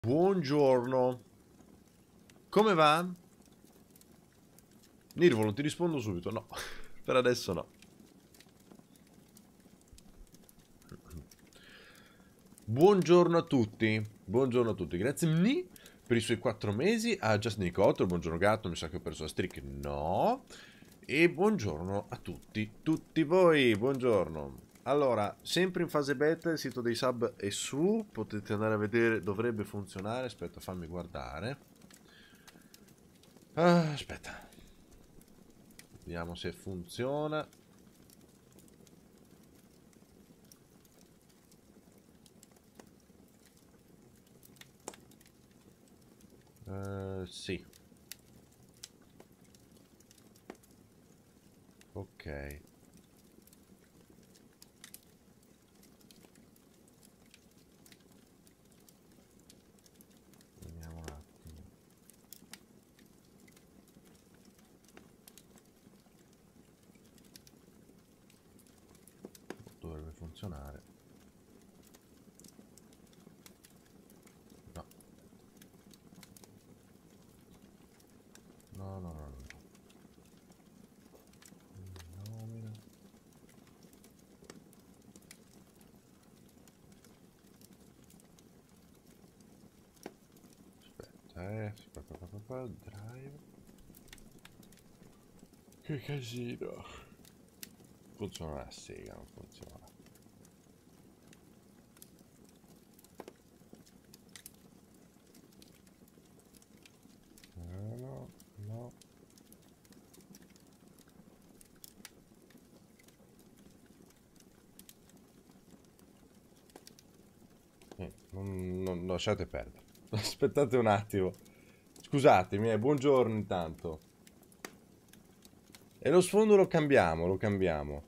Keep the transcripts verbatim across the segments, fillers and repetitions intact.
Buongiorno. Come va? Nirvolo, ti rispondo subito. No, per adesso no. Buongiorno a tutti. Buongiorno a tutti. Grazie mille per i suoi quattro mesi. A Justin Nicotto. Buongiorno gatto. Mi sa che ho perso la streak. No. E buongiorno a tutti. Tutti voi. Buongiorno. Allora, sempre in fase beta, il sito dei sub è su. Potete andare a vedere. Dovrebbe funzionare. Aspetta, fammi guardare. Ah, aspetta. Vediamo se funziona. Uh, sì. Ok. Vediamo un attimo. Dovrebbe funzionare. No. No, no, no, no. Nomina. Aspetta, eh. Aspetta, pa, pa, pa, drive. Che casino. Funziona la sega, non funziona. No, no, no. Eh, non, non lasciate perdere. Aspettate un attimo. Scusatemi, eh, buongiorno intanto. E lo sfondo lo cambiamo, lo cambiamo.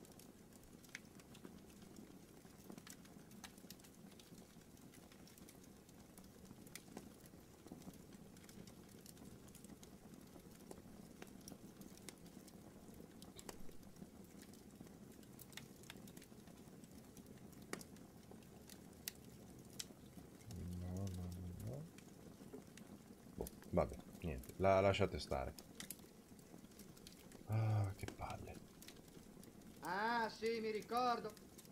No, no, no, no. Boh, vabbè, niente, la lasciate stare. Ah, che palle. Ah, sì, mi ricordo.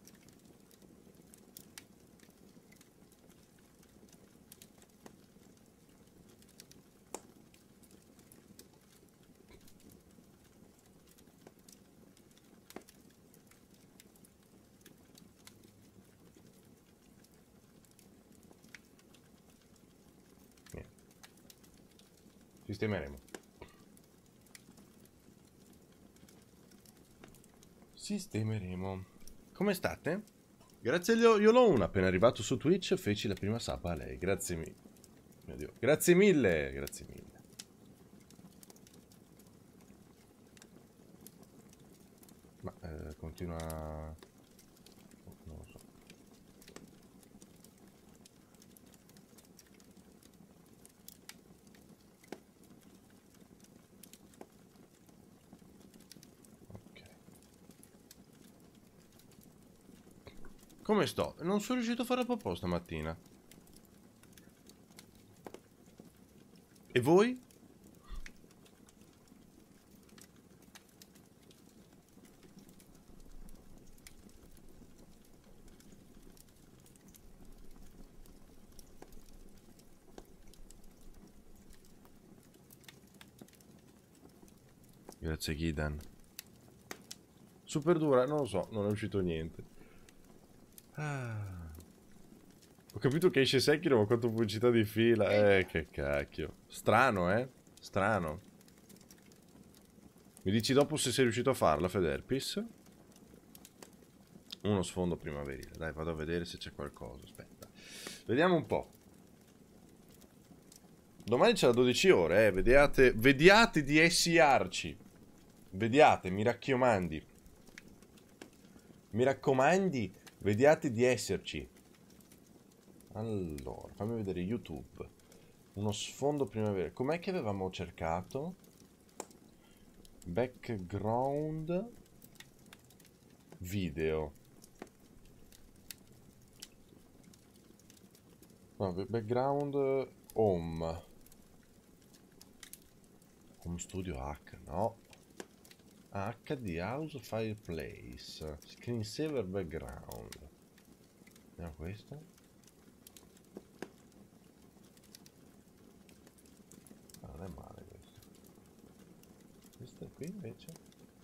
Niente. Sistemeremo. Sistemeremo. Come state? Grazie, io, io l'ho una appena arrivato su Twitch, feci la prima sub a lei. Grazie mille. Mio Dio. Grazie mille, grazie mille. Ma eh, continua. Oh, non lo so. Ok. Come sto? Non sono riuscito a fare la proposta stamattina. E voi? Grazie Gidan. Super dura, non lo so, non è uscito niente. Ah. Ho capito che esce Sekiro, ma quanto pubblicità di fila. Eh, che cacchio. Strano, eh? Strano. Mi dici dopo se sei riuscito a farla, Federpis? Uno sfondo primaverile. Dai, vado a vedere se c'è qualcosa. Aspetta. Vediamo un po'. Domani c'è la dodici ore, eh. Vediate, vediate di esserci. Vediate, mi raccomandi. Mi raccomandi, vediate di esserci. Allora, fammi vedere YouTube. Uno sfondo primavera. Com'è che avevamo cercato? Background video. No, background home. Home studio H, no. H D house fireplace. Screensaver background. Vediamo questo. Ah, non è male questo. Questo qui invece.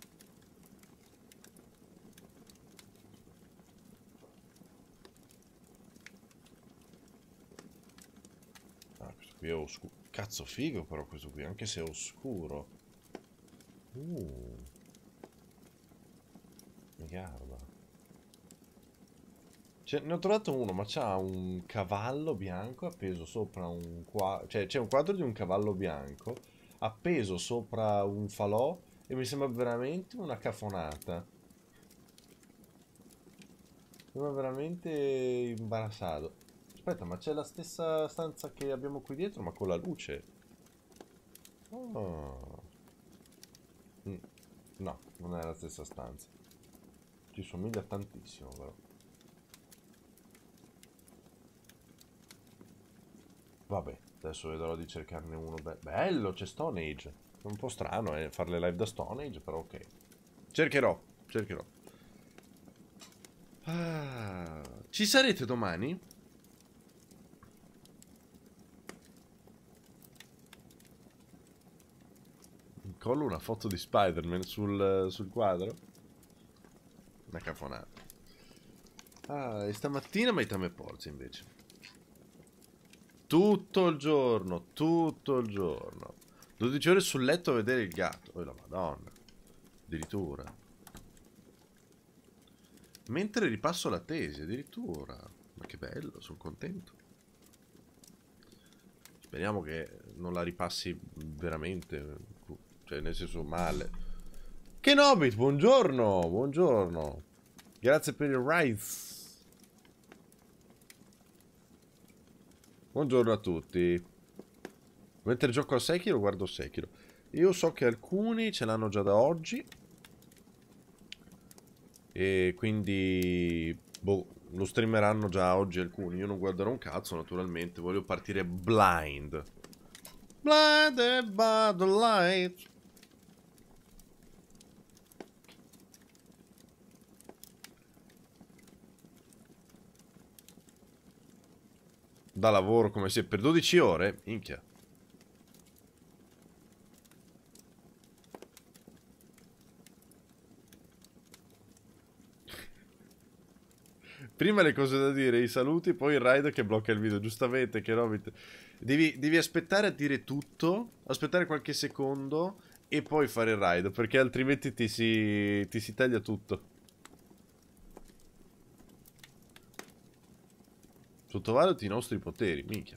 Ah, questo qui è oscuro. Cazzo figo però questo qui, anche se è oscuro. Uh. Guarda. Cioè, ne ho trovato uno, ma c'ha un cavallo bianco appeso sopra un quadro. Cioè, c'è un quadro di un cavallo bianco appeso sopra un falò e mi sembra veramente una cafonata. Sembra veramente imbarazzato. Aspetta, ma c'è la stessa stanza che abbiamo qui dietro, ma con la luce. Oh. Mm. No, non è la stessa stanza. Ci somiglia tantissimo, però. Vabbè, adesso vedrò di cercarne uno. Be bello, c'è Stone Age. È un po' strano, eh, fare le live da Stone Age, però ok. Cercherò, cercherò. Ah, ci sarete domani? Collo una foto di Spider-Man sul, sul quadro. Una cafonata. Ah, e stamattina Maitame Porzi invece. Tutto il giorno, tutto il giorno. dodici ore sul letto a vedere il gatto. Oh la madonna. Addirittura. Mentre ripasso la tesi, addirittura. Ma che bello, sono contento. Speriamo che non la ripassi veramente. Cioè, nel senso male. Kenobit, buongiorno, buongiorno. Grazie per il rice. Buongiorno a tutti. Mentre gioco a Sekiro guardo Sekiro. Io so che alcuni ce l'hanno già da oggi. E quindi boh, lo streameranno già oggi alcuni. Io non guarderò un cazzo naturalmente. Voglio partire blind. Blinded by the light. Da lavoro come se per dodici ore. Minchia. Prima le cose da dire, i saluti, poi il raid che blocca il video. Giustamente, che no, devi, devi aspettare a dire tutto, aspettare qualche secondo e poi fare il raid, perché altrimenti ti si, ti si taglia tutto. Sottovaluti i nostri poteri, minchia.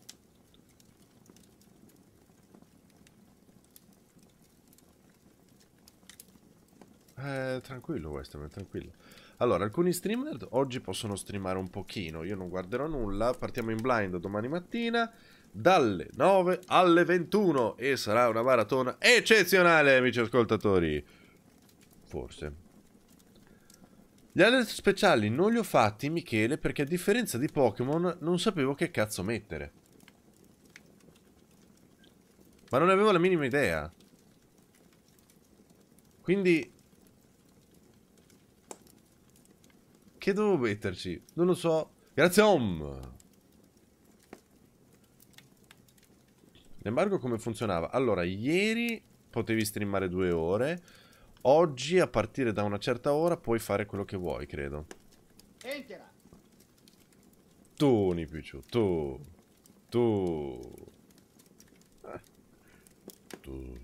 Eh, tranquillo Westman, tranquillo. Allora, alcuni streamer oggi possono streamare un pochino, io non guarderò nulla, partiamo in blind domani mattina dalle nove alle ventuno e sarà una maratona eccezionale, amici ascoltatori. Forse. Gli alert speciali non li ho fatti, Michele, perché a differenza di Pokémon non sapevo che cazzo mettere. Ma non ne avevo la minima idea. Quindi... che dovevo metterci? Non lo so. Grazie Om. L'embargo come funzionava? Allora, ieri potevi streamare due ore. Oggi, a partire da una certa ora, puoi fare quello che vuoi, credo. Entera. Tu, Nipiciu, tu. Tu. Eh. Tu.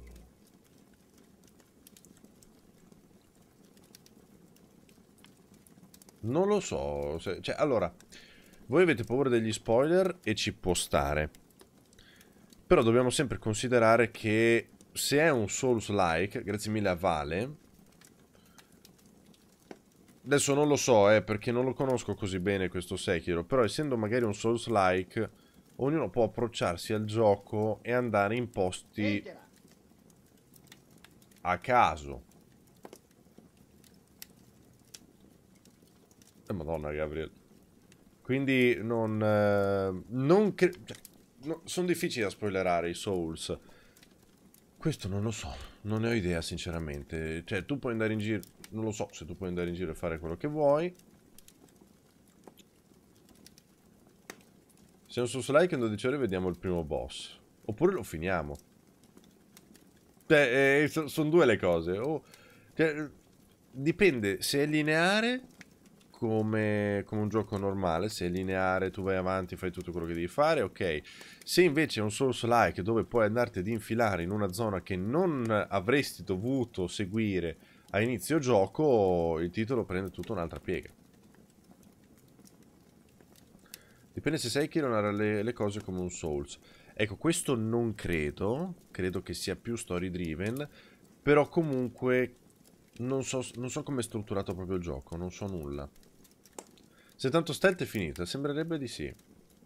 Non lo so. Se, cioè, allora, voi avete paura degli spoiler e ci può stare. Però dobbiamo sempre considerare che se è un Souls-like, grazie mille a Vale. Adesso non lo so, eh, perché non lo conosco così bene questo Sekiro. Però essendo magari un Souls-like, ognuno può approcciarsi al gioco e andare in posti Entera. a caso. Eh, Madonna, Gabriel. Quindi non... Eh, non cre- cioè, no, sono difficili da spoilerare i Souls. Questo non lo so, non ne ho idea sinceramente. Cioè, tu puoi andare in giro... Non lo so se tu puoi andare in giro e fare quello che vuoi. Se è un Souls-like in dodici ore vediamo il primo boss. Oppure lo finiamo. Cioè, eh, so- sono due le cose. O, cioè, dipende se è lineare come, come un gioco normale. Se è lineare, tu vai avanti, fai tutto quello che devi fare, ok. Se invece è un Souls-like dove puoi andarti ad infilare in una zona che non avresti dovuto seguire a inizio gioco, il titolo prende tutta un'altra piega. Dipende se sai che non ha le, le cose come un Souls. Ecco, questo non credo. Credo che sia più story driven. Però comunque non so, non so come è strutturato proprio il gioco. Non so nulla. Se tanto stealth è finita, sembrerebbe di sì.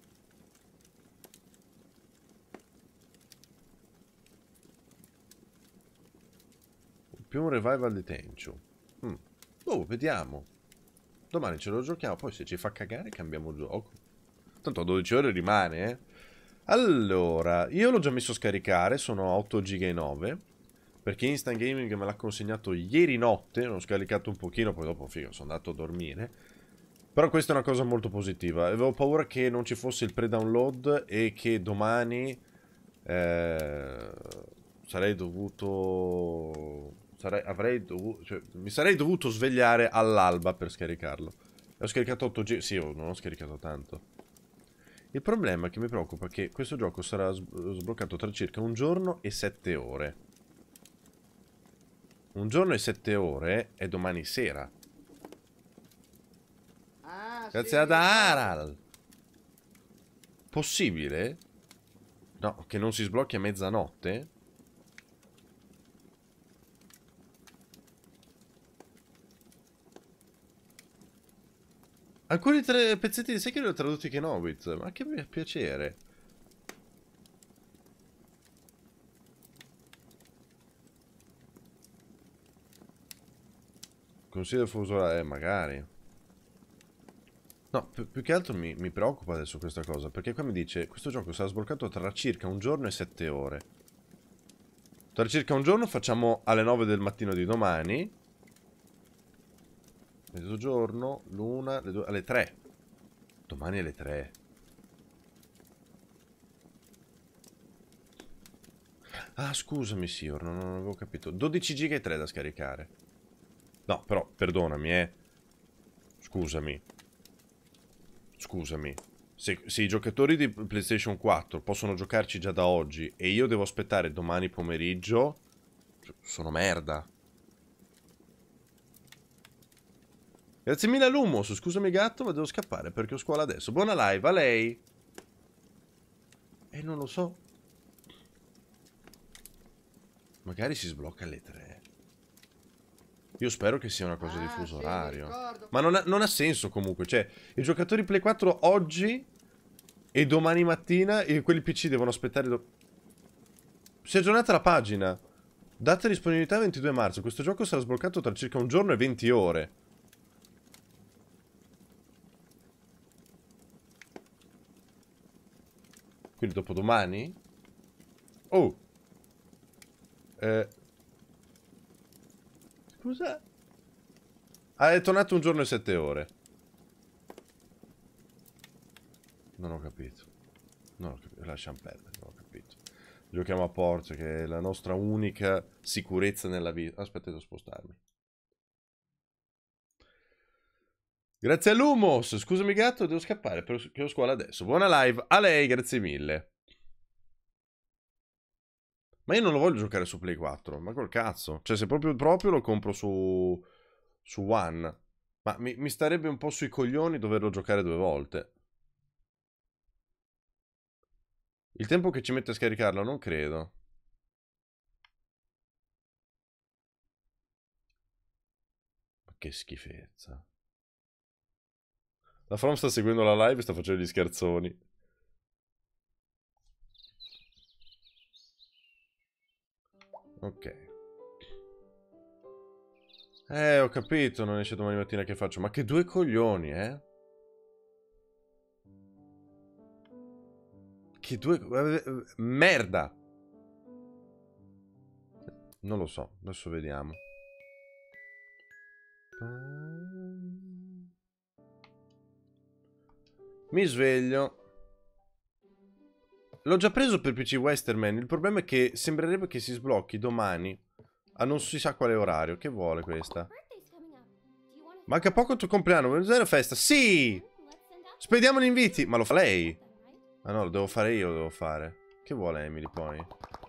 Più un revival di Tenchu. Mm. Oh, vediamo. Domani ce lo giochiamo. Poi se ci fa cagare cambiamo gioco. Tanto a dodici ore rimane, eh. Allora, io l'ho già messo a scaricare, sono a otto giga e nove. Perché Instant Gaming me l'ha consegnato ieri notte, l'ho scaricato un pochino, poi dopo, figo, sono andato a dormire. Però questa è una cosa molto positiva. Avevo paura che non ci fosse il pre-download e che domani eh, sarei dovuto... Sarei, avrei dovuto... Cioè, mi sarei dovuto svegliare all'alba per scaricarlo. E ho scaricato otto giga... Sì, non ho scaricato tanto. Il problema che mi preoccupa è che questo gioco sarà sbloccato tra circa un giorno e sette ore. Un giorno e sette ore è domani sera. Ah, sì, Grazie mi ad ricordo. Aral. Possibile? No, che non si sblocchi a mezzanotte? Alcuni tre pezzetti di Sekiro li ho tradotti Kenobit. Ma che mi piacere. Consiglio fuso orario, eh, magari. No, pi- più che altro mi, mi preoccupa adesso questa cosa, perché qua mi dice, questo gioco sarà sbloccato tra circa un giorno e sette ore. Tra circa un giorno facciamo alle nove del mattino di domani. Mezzogiorno, l'una, le due, alle tre. Domani alle tre. Ah, scusami, Sior, non, non avevo capito. dodici giga e tre da scaricare. No, però, perdonami, eh. Scusami. Scusami. Se, se i giocatori di PlayStation quattro possono giocarci già da oggi e io devo aspettare domani pomeriggio, sono merda. Grazie mille all'Hummus, scusami gatto, ma devo scappare perché ho scuola adesso. Buona live, a lei. E non lo so. Magari si sblocca alle tre. Io spero che sia una cosa di Ah, fuso sì, mi orario. ricordo. Ma non ha, non ha senso comunque. Cioè, i giocatori Play quattro oggi e domani mattina e quelli P C devono aspettare... Do... Si è aggiornata la pagina. Data di disponibilità ventidue marzo. Questo gioco sarà sbloccato tra circa un giorno e venti ore. Quindi dopodomani? Oh! Eh... Scusa? Ah, è tornato un giorno e sette ore. Non ho capito. Non ho capito. Lasciamo perdere, non ho capito. Giochiamo a Porsche, che è la nostra unica sicurezza nella vita. Aspetta, devo spostarmi. Grazie all'Humos. Scusami gatto, devo scappare perché ho scuola adesso. Buona live. A lei, grazie mille. Ma io non lo voglio giocare su Play quattro, ma col cazzo. Cioè, se proprio proprio lo compro su, su One. Ma mi, mi starebbe un po' sui coglioni doverlo giocare due volte. Il tempo che ci mette a scaricarlo, non credo. Ma che schifezza. La From sta seguendo la live e sta facendo gli scherzoni. Ok. Eh, ho capito, non esce domani mattina che faccio. Ma che due coglioni, eh? Che due... Merda! Non lo so, adesso vediamo. Mi sveglio. L'ho già preso per P C Westerman. Il problema è che sembrerebbe che si sblocchi domani a non si sa quale orario. Che vuole questa? Manca poco il tuo compleanno. Vuoi usare la festa? Sì! Spediamo gli inviti. Ma lo fa lei? Ah no, lo devo fare io, lo devo fare. Che vuole Emily poi?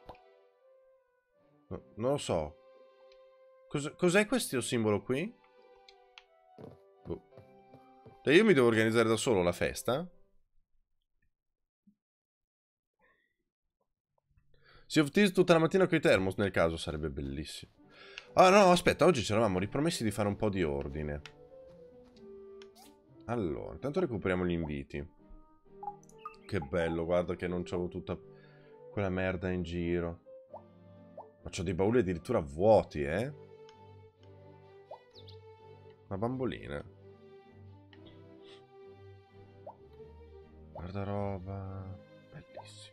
No, non lo so. Cos'è cos questo simbolo qui? Boh. Cioè io mi devo organizzare da solo la festa? Sea of Thieves tutta la mattina con i thermos, nel caso sarebbe bellissimo. Ah no, aspetta, oggi ci eravamo ripromessi di fare un po' di ordine. Allora, intanto recuperiamo gli inviti. Che bello, guarda che non c'avevo tutta quella merda in giro. Ma c'ho dei bauli addirittura vuoti, eh? Una bambolina. Guarda roba. Bellissimo.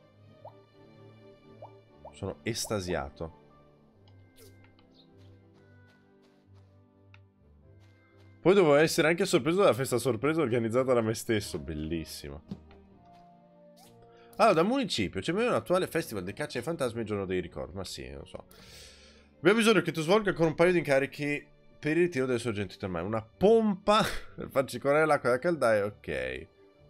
Sono estasiato. Poi dovevo essere anche sorpreso dalla festa sorpresa organizzata da me stesso. Bellissimo. Allora, da municipio c'è un attuale festival di caccia ai fantasmi il giorno dei ricordi. Ma sì, non so. Abbiamo bisogno che tu svolga ancora un paio di incarichi per il ritiro delle sorgenti termali. Una pompa per farci correre l'acqua da caldaia. Ok.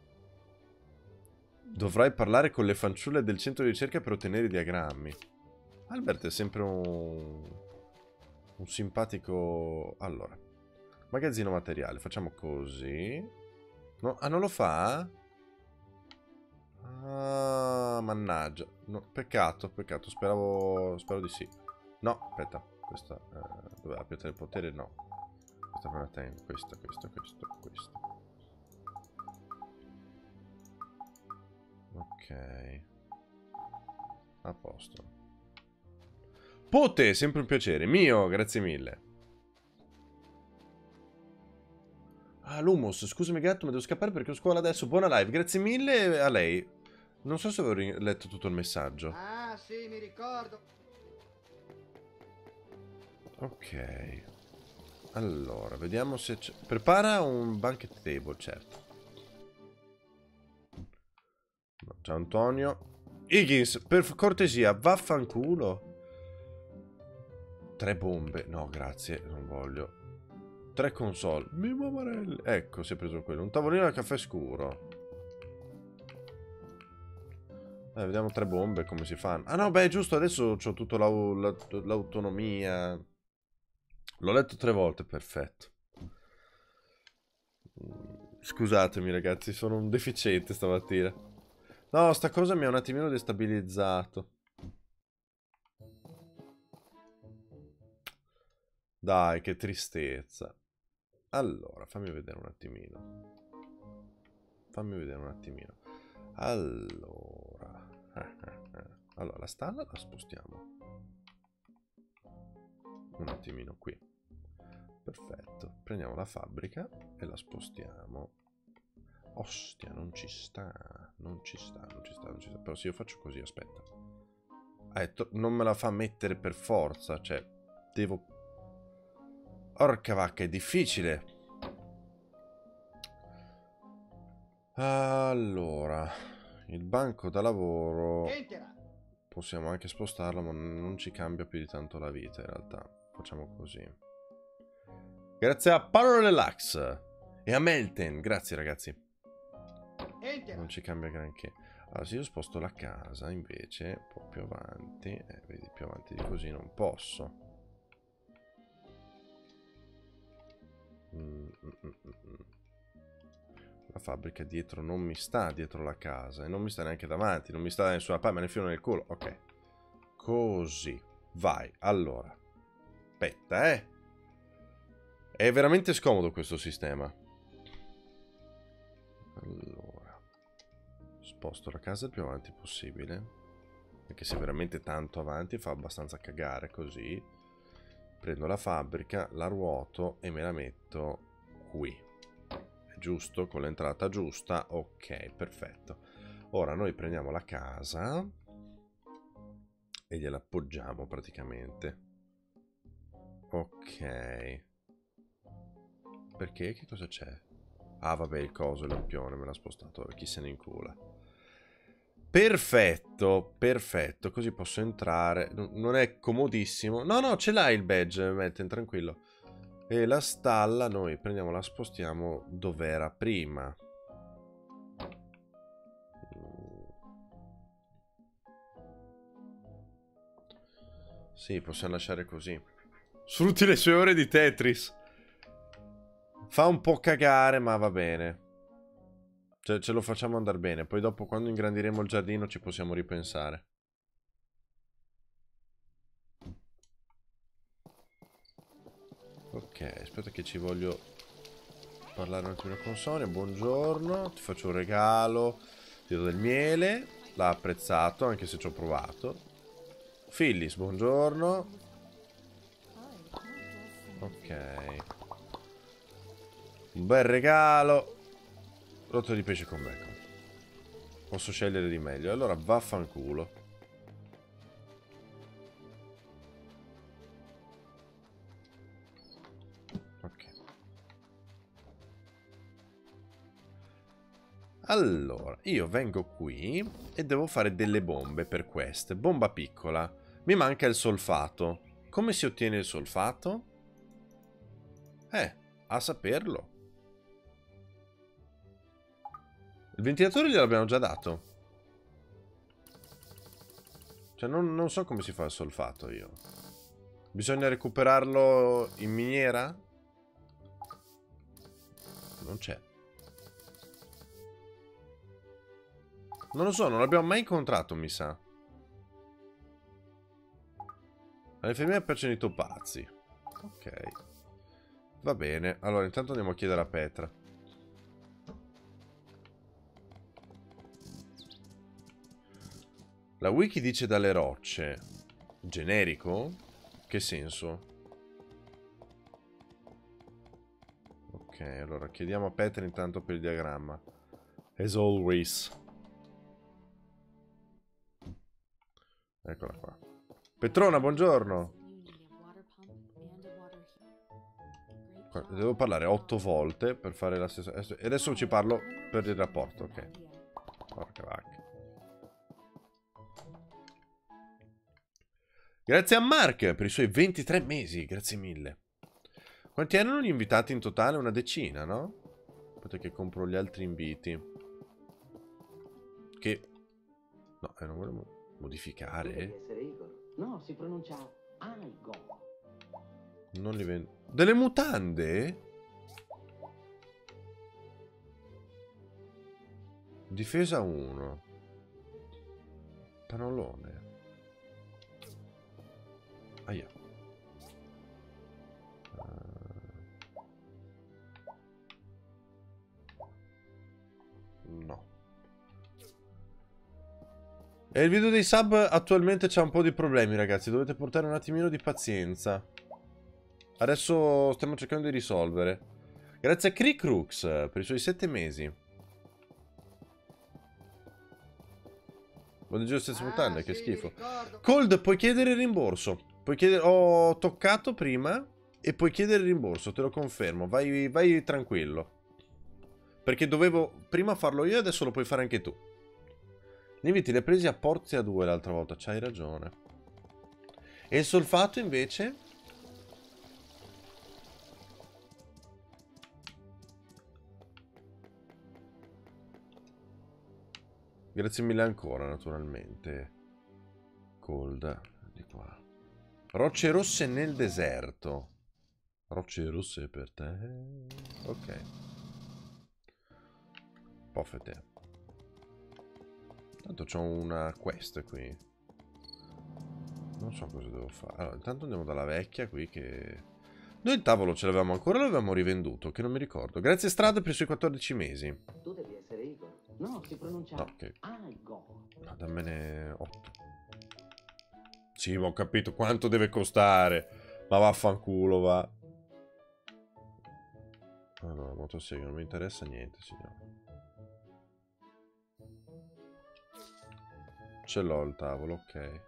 Dovrai parlare con le fanciulle del centro di ricerca per ottenere i diagrammi. Albert è sempre un... un simpatico... Allora. Magazzino materiale. Facciamo così. No, ah, non lo fa? Ah, mannaggia. No, peccato, peccato. Speravo... Spero di sì. No, aspetta. Questa... Eh, dove la pietra del potere? No. Questa me la tengo. Questa, questa, questa, questa. Ok. A posto. Pote, sempre un piacere. Mio, grazie mille. Ah, Lumos, scusami gatto, ma devo scappare perché ho scuola adesso. Buona live, grazie mille a lei. Non so se avevo letto tutto il messaggio. Ah, sì, mi ricordo. Ok. Allora, vediamo se c'è... Prepara un banquet table, certo. No, ciao Antonio. Higgins, per cortesia, vaffanculo. Tre bombe. No, grazie, non voglio. Tre console. Mimo Amarelli. Ecco, si è preso quello. Un tavolino da caffè scuro. Eh, vediamo tre bombe come si fanno. Ah no, beh, giusto, adesso ho tutta l'autonomia. L'ho letto tre volte, perfetto. Scusatemi ragazzi, sono un deficiente stamattina. No, sta cosa mi ha un attimino destabilizzato. Dai, che tristezza. Allora, fammi vedere un attimino. Fammi vedere un attimino. Allora. Allora, la stalla la spostiamo. Un attimino qui. Perfetto. Prendiamo la fabbrica e la spostiamo. Ostia, non ci sta. Non ci sta, non ci sta, non ci sta. Però se io faccio così, aspetta. Eh, non me la fa mettere per forza. Cioè, devo... Porca vacca, è difficile. Allora, il banco da lavoro possiamo anche spostarlo, ma non ci cambia più di tanto la vita in realtà. Facciamo così. Grazie a Paolo Relax e a Melten, grazie ragazzi. Non ci cambia granché. Allora, se io sposto la casa invece un po' più avanti, eh, vedi, più avanti di così non posso. Mm, mm, mm, mm. La fabbrica dietro non mi sta dietro la casa e non mi sta neanche davanti, non mi sta da nessuna parte, me ne filo nel culo. Ok, così vai. Allora, aspetta, eh, è veramente scomodo questo sistema. Allora, sposto la casa il più avanti possibile, perché se veramente tanto avanti fa abbastanza cagare. Così prendo la fabbrica, la ruoto e me la metto qui. È giusto? Con l'entrata giusta? Ok, perfetto. Ora noi prendiamo la casa e gliela appoggiamo praticamente. Ok. Perché? Che cosa c'è? Ah vabbè, il coso, il lampione me l'ha spostato, chi se ne incula. Perfetto, perfetto, così posso entrare. Non è comodissimo. No, no, ce l'hai il badge, Metten, tranquillo. E la stalla noi prendiamo, la spostiamo dove era prima. Sì, possiamo lasciare così. Sfrutti le sue ore di Tetris. Fa un po' cagare, ma va bene. Cioè, ce lo facciamo andare bene. Poi dopo, quando ingrandiremo il giardino, ci possiamo ripensare. Ok, aspetta che ci voglio parlare un attimo con Sonia. Buongiorno, ti faccio un regalo. Ti do del miele. L'ha apprezzato, anche se ci ho provato. Phyllis, buongiorno. Ok. Un bel regalo. Rotto di pesce con bacon. Posso scegliere di meglio. Allora vaffanculo. Ok. Allora, io vengo qui e devo fare delle bombe per queste. Bomba piccola. Mi manca il solfato. Come si ottiene il solfato? Eh, a saperlo. Il ventilatore gliel'abbiamo già dato. Cioè, non, non so come si fa il solfato io. Bisogna recuperarlo in miniera? Non c'è. Non lo so, non l'abbiamo mai incontrato, mi sa. Alle femmine piacciono i topazzi. Ok. Va bene. Allora, intanto andiamo a chiedere a Petra. La wiki dice dalle rocce. Generico? Che senso? Ok, allora chiediamo a Petra intanto per il diagramma. As always. Eccola qua. Petrona, buongiorno. Devo parlare otto volte per fare la stessa... E adesso ci parlo per il rapporto, ok. Porca vacca. Grazie a Mark per i suoi ventitré mesi, grazie mille. Quanti erano gli invitati in totale? Una decina, no? Aspetta che compro gli altri inviti. Che... No, eh, non volevo modificare. No, si pronuncia Aigo. Non li vendo. Delle mutande? Difesa uno. Panolone. Aia. Uh, no. E il video dei sub attualmente c'ha un po' di problemi, ragazzi. Dovete portare un attimino di pazienza. Adesso stiamo cercando di risolvere. Grazie a Cricrux per i suoi sette mesi. Buon giorno senza mutande, ah, che sì, schifo. Ricordo. Cold, puoi chiedere il rimborso. Puoi chiedere... Ho toccato prima e puoi chiedere il rimborso, te lo confermo. Vai, vai tranquillo. Perché dovevo prima farlo io e adesso lo puoi fare anche tu. Gli inviti li hai presi a Porzia due l'altra volta, c'hai ragione. E il solfato invece? Grazie mille ancora, naturalmente. Cold, di qua. Rocce rosse nel deserto. Rocce rosse per te. Ok. Poffete. Tanto c'ho una quest qui. Non so cosa devo fare. Allora, intanto andiamo dalla vecchia qui che... Noi il tavolo ce l'avevamo ancora o l'avevamo rivenduto? Che non mi ricordo. Grazie Strad per i suoi quattordici mesi. Tu devi essere Igor. No, si pronuncia no, che... Aigo. No, dammene otto. Sì, ma ho capito quanto deve costare. Ma vaffanculo, va. Ah no, motosega, non mi interessa niente, signore. Ce l'ho il tavolo, ok.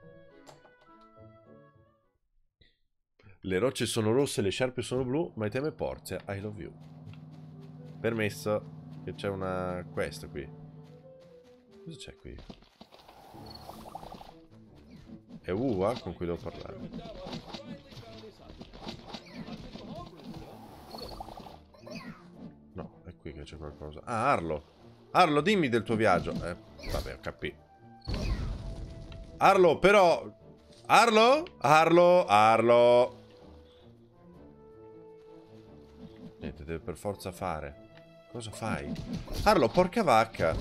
Le rocce sono rosse, le sciarpe sono blu, my time è Porzia, I love you. Permesso, che c'è una quest qui. Cosa c'è qui? È Uva con cui devo parlare. No, è qui che c'è qualcosa. Ah, Arlo. Arlo, dimmi del tuo viaggio. Eh, vabbè, ho capito. Arlo, però... Arlo? Arlo, Arlo. Niente, deve per forza fare. Cosa fai? Arlo, porca vacca.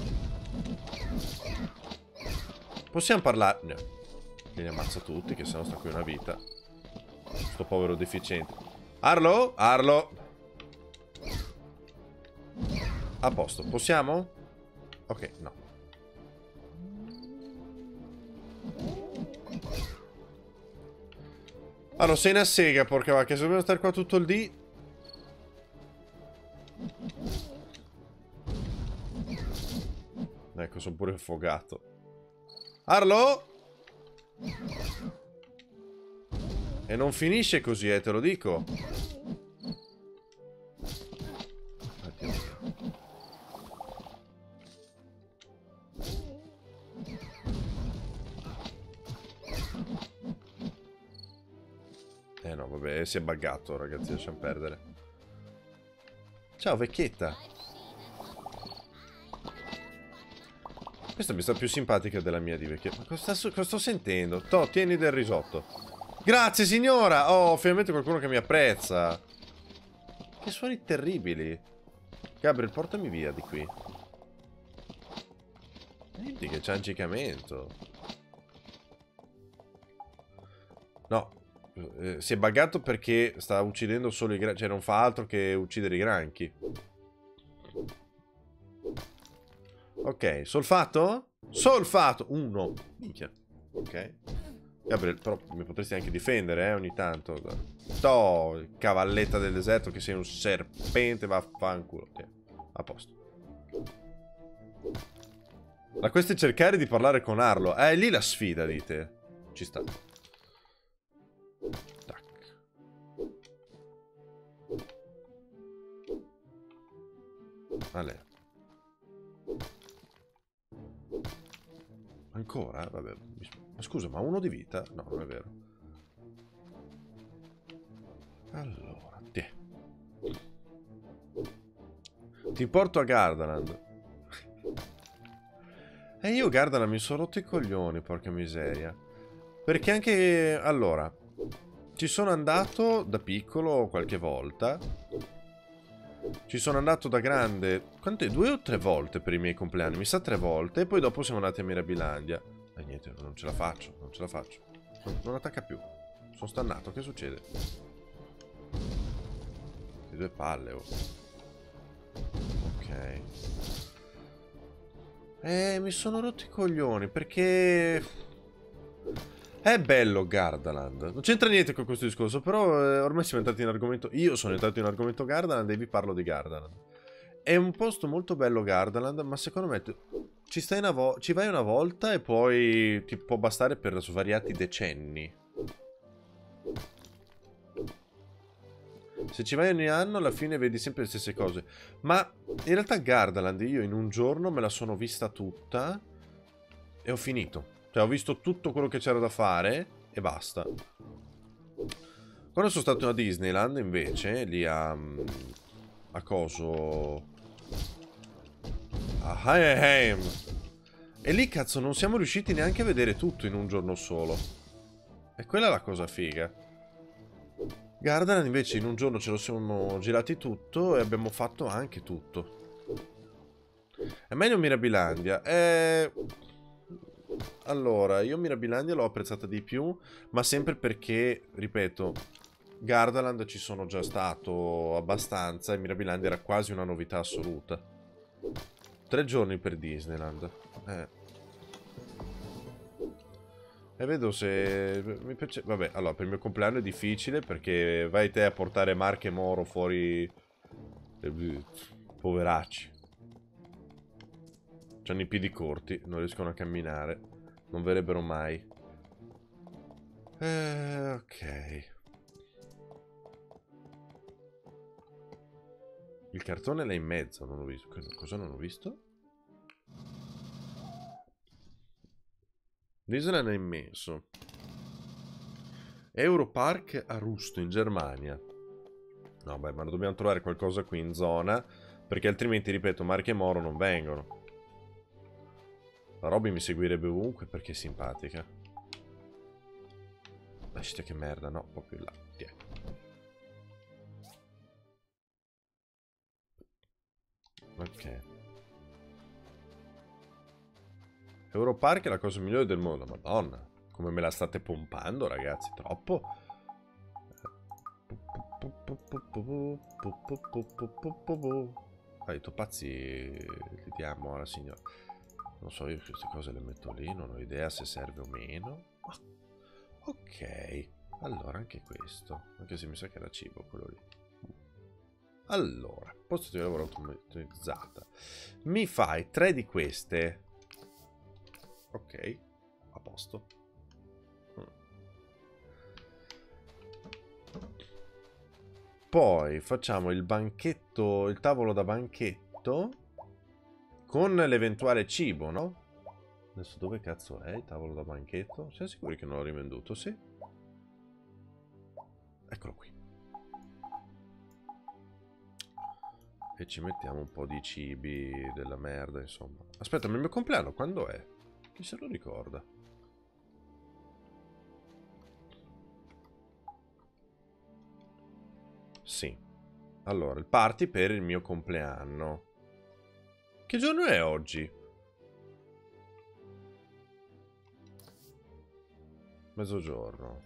Possiamo parlare... No. Li ammazza tutti, che sennò sta qui una vita. Sto povero deficiente. Arlo? Arlo. A posto, possiamo? Ok, no. Allora, sei una sega, porca vacca. Se dobbiamo stare qua tutto il dì... Ecco, sono pure affogato. Arlo? E non finisce così, eh, te lo dico. Addio. Eh no, vabbè, si è buggato, ragazzi, lasciamo perdere. Ciao, vecchietta. Questa mi sta più simpatica della mia di vecchietta. Ma cosa sto, cosa sto sentendo? To, tieni del risotto. Grazie, signora! Oh, finalmente qualcuno che mi apprezza. Che suoni terribili. Gabriel, portami via di qui. Senti che c'è ancicamento. No. Eh, si è buggato perché sta uccidendo solo i granchi. Cioè non fa altro che uccidere i granchi. Ok, solfato? Solfato! Uno. Minchia. Ok. Gabriel, però mi potresti anche difendere, eh, ogni tanto. Toh, cavalletta del deserto, che sei un serpente, vaffanculo. Ok, a posto. La questa è cercare di parlare con Arlo. Eh, è lì la sfida, dite. Ci sta. Tac. Vale. Ancora? Vabbè. Ma scusa, ma uno di vita? No, non è vero. Allora, ti. Ti porto a Gardaland. E io Gardaland mi sono rotto i coglioni, porca miseria. Perché anche... Allora, ci sono andato da piccolo qualche volta. Ci sono andato da grande... Quante? Due o tre volte per i miei compleanni? Mi sa tre volte. E poi dopo siamo andati a Mirabilandia. E niente, non ce la faccio, non ce la faccio. Non, non attacca più. Sono stannato, che succede? Di due palle, oh. Ok. Eh, mi sono rotto i coglioni, perché... È bello Gardaland. Non c'entra niente con questo discorso, però eh, ormai siamo entrati in argomento... Io sono entrato in argomento Gardaland e vi parlo di Gardaland. È un posto molto bello Gardaland, ma secondo me tu ci, stai una vo ci vai una volta e poi ti può bastare per svariati decenni. Se ci vai ogni anno alla fine vedi sempre le stesse cose. Ma in realtà Gardaland io in un giorno me la sono vista tutta e ho finito. Cioè ho visto tutto quello che c'era da fare e basta. Quando sono stato a Disneyland invece, lì a... a coso... a Anaheim. E lì cazzo non siamo riusciti neanche a vedere tutto in un giorno solo. E quella è la cosa figa. Gardaland invece in un giorno ce lo siamo girati tutto e abbiamo fatto anche tutto. È meglio Mirabilandia. Eh... Allora, io Mirabilandia l'ho apprezzata di più, ma sempre perché, ripeto, Gardaland ci sono già stato abbastanza e Mirabilandia era quasi una novità assoluta. Tre giorni per Disneyland. Eh. E vedo se... mi piace... Vabbè, allora, per il mio compleanno è difficile perché vai te a portare Mark e Moro fuori... Poveracci. C'hanno i piedi corti, non riescono a camminare. Non verrebbero mai. Eh, ok. Il cartone là in mezzo, non ho visto. Cosa non ho visto? Disneyland è immenso. Europark a Rusto, in Germania. No, beh, ma dobbiamo trovare qualcosa qui in zona, perché altrimenti, ripeto, Marche e Moro non vengono. La Robby mi seguirebbe ovunque perché è simpatica. Lasciate che merda, no, un po' più in là. Tiè. Ok. Europark è la cosa migliore del mondo, madonna. Come me la state pompando, ragazzi, troppo. Ah, i topazzi li diamo alla signora. Non so, io queste cose le metto lì, non ho idea se serve o meno. Ah, ok, allora anche questo. Anche se mi sa che era cibo quello lì. Allora, posto di lavoro automatizzata. Mi fai tre di queste. Ok, a posto. Poi facciamo il banchetto, il tavolo da banchetto con l'eventuale cibo, no? Adesso dove cazzo è il tavolo da banchetto? Siamo sicuri che non l'ho rivenduto? Sì. Eccolo qui. E ci mettiamo un po' di cibi della merda, insomma. Aspetta, ma il mio compleanno quando è? Chi se lo ricorda? Sì. Allora, il party per il mio compleanno. Che giorno è oggi? Mezzogiorno.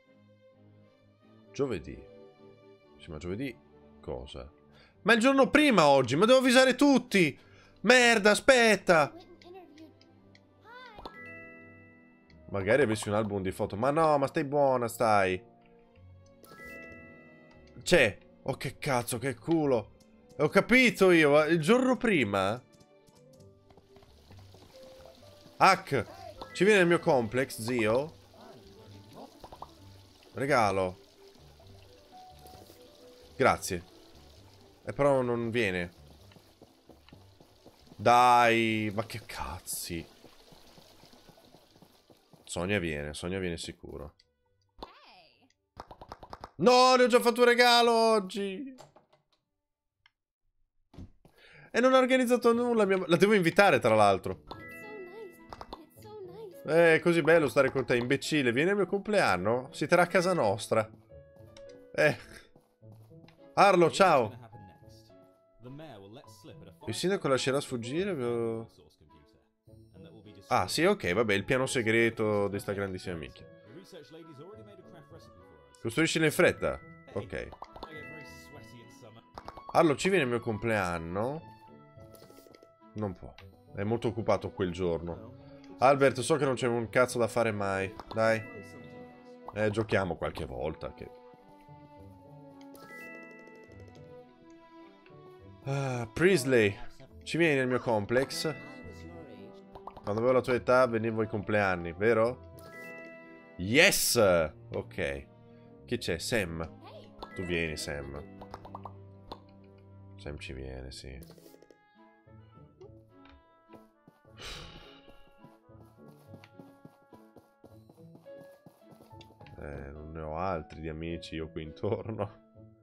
Giovedì. Sì, ma giovedì cosa? Ma è il giorno prima oggi, ma devo avvisare tutti! Merda, aspetta! Magari avessi un album di foto. Ma no, ma stai buona, stai. C'è. Oh, che cazzo, che culo. Ho capito io, il giorno prima. Hack, ci viene il mio complex, zio? Regalo. Grazie. E però non viene. Dai, ma che cazzi. Sonia viene, Sonia viene sicuro. No, ne ho già fatto un regalo oggi. E non ha organizzato nulla. Mia... La devo invitare, tra l'altro. Eh, è così bello stare con te, imbecille. Vieni al mio compleanno? Si terrà a casa nostra. Eh. Arlo, ciao. Il sindaco lascerà sfuggire. Ah, sì, ok, vabbè, il piano segreto di sta grandissima minchia. Costruiscilo in fretta. Ok. Arlo, ci viene il mio compleanno? Non può. È molto occupato quel giorno. Albert, so che non c'è un cazzo da fare mai. Dai. Eh, giochiamo qualche volta. Che... Ah, Priestley. Ci vieni nel mio complex? Quando avevo la tua età venivo ai compleanni, vero? Yes! Ok. Chi c'è? Sam. Tu vieni, Sam. Sam ci viene, sì. Eh, non ne ho altri di amici io qui intorno.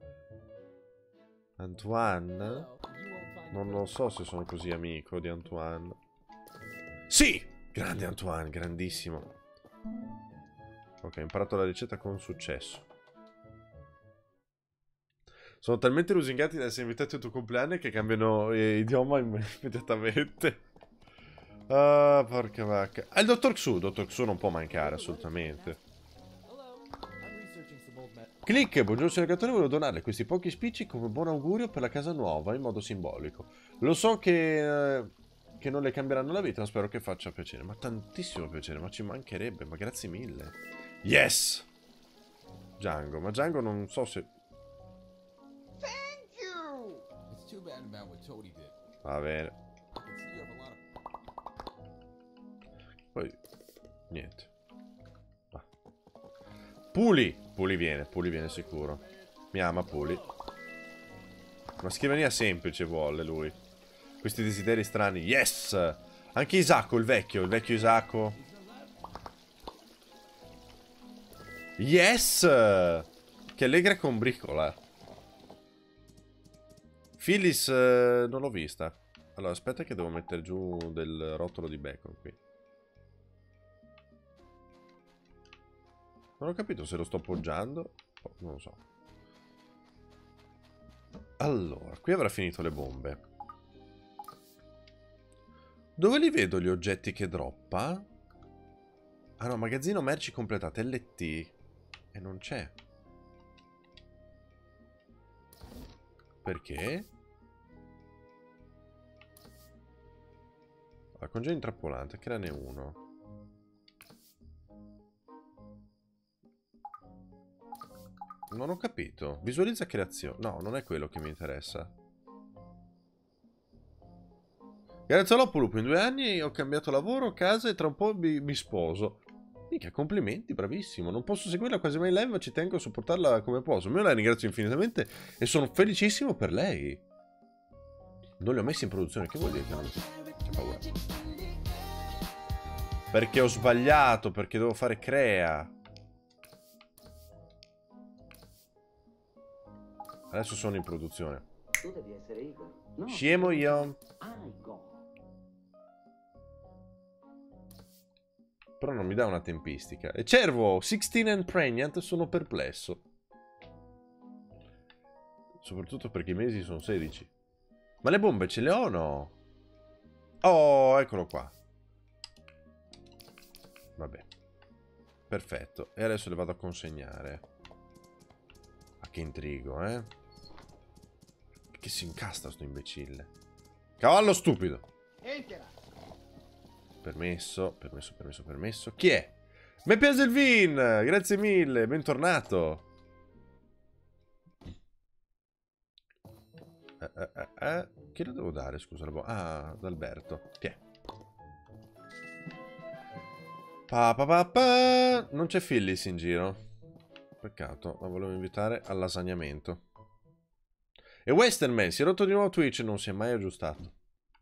Antoine? Non lo so se sono così amico di Antoine. Sì! Grande Antoine, grandissimo. Ok, ho imparato la ricetta con successo. Sono talmente lusingati da essere invitati al tuo compleanno che cambiano eh, idioma immediatamente. Ah, porca vacca. Ah, il dottor Xu. dottor Xu non può mancare, assolutamente. Click, buongiorno signor Gattone, volevo donarle questi pochi spicci come buon augurio per la casa nuova, in modo simbolico. Lo so che, eh, che non le cambieranno la vita, ma spero che faccia piacere. Ma tantissimo piacere, ma ci mancherebbe, ma grazie mille. Yes! Django, ma Django non so se... Va bene. Poi Niente. Ah. Puli! Puli viene, Puli viene sicuro. Mi ama Puli. Una scrivania semplice vuole lui. Questi desideri strani. Yes! Anche Isacco, il vecchio, il vecchio Isacco. Yes! Che allegra combricola. Phyllis eh, non l'ho vista. Allora, aspetta che devo mettere giù del rotolo di bacon qui. Non ho capito se lo sto appoggiando. Oh, non lo so. Allora, qui avrà finito le bombe. Dove li vedo gli oggetti che droppa? Ah no, magazzino merci completate, L T. E non c'è. Perché? La congedo intrappolante, creane uno. Non ho capito. Visualizza creazione. No, non è quello che mi interessa. Grazie all'Opolupo, in due anni ho cambiato lavoro, casa e tra un po' mi, mi sposo. Mica, complimenti, bravissimo. Non posso seguirla quasi mai in live, ma ci tengo a supportarla come posso. Io la ringrazio infinitamente e sono felicissimo per lei. Non li ho messi in produzione, che vuol dire che non... C'è paura. Perché ho sbagliato, perché devo fare crea. Adesso sono in produzione. Tu devi essere Igor. No, Scemo io. Igor. Però non mi dà una tempistica. E Cervo, sixteen and pregnant, sono perplesso. Soprattutto perché i mesi sono sedici. Ma le bombe ce le ho o no? Oh, eccolo qua. Vabbè. Perfetto. E adesso le vado a consegnare. Ah, che intrigo, eh? Che si incastra sto imbecille. Cavallo stupido. Entera. Permesso, permesso, permesso, permesso. Chi è? Me piace il vin! Grazie mille, bentornato. Eh, eh, eh, eh. Chi lo devo dare, scusa? Ah, ad Alberto. Chi è? Pa, pa, pa, pa. Non c'è Phyllis in giro. Peccato, la volevo invitare al lasagnamento. E Westernman si è rotto di nuovo Twitch e non si è mai aggiustato.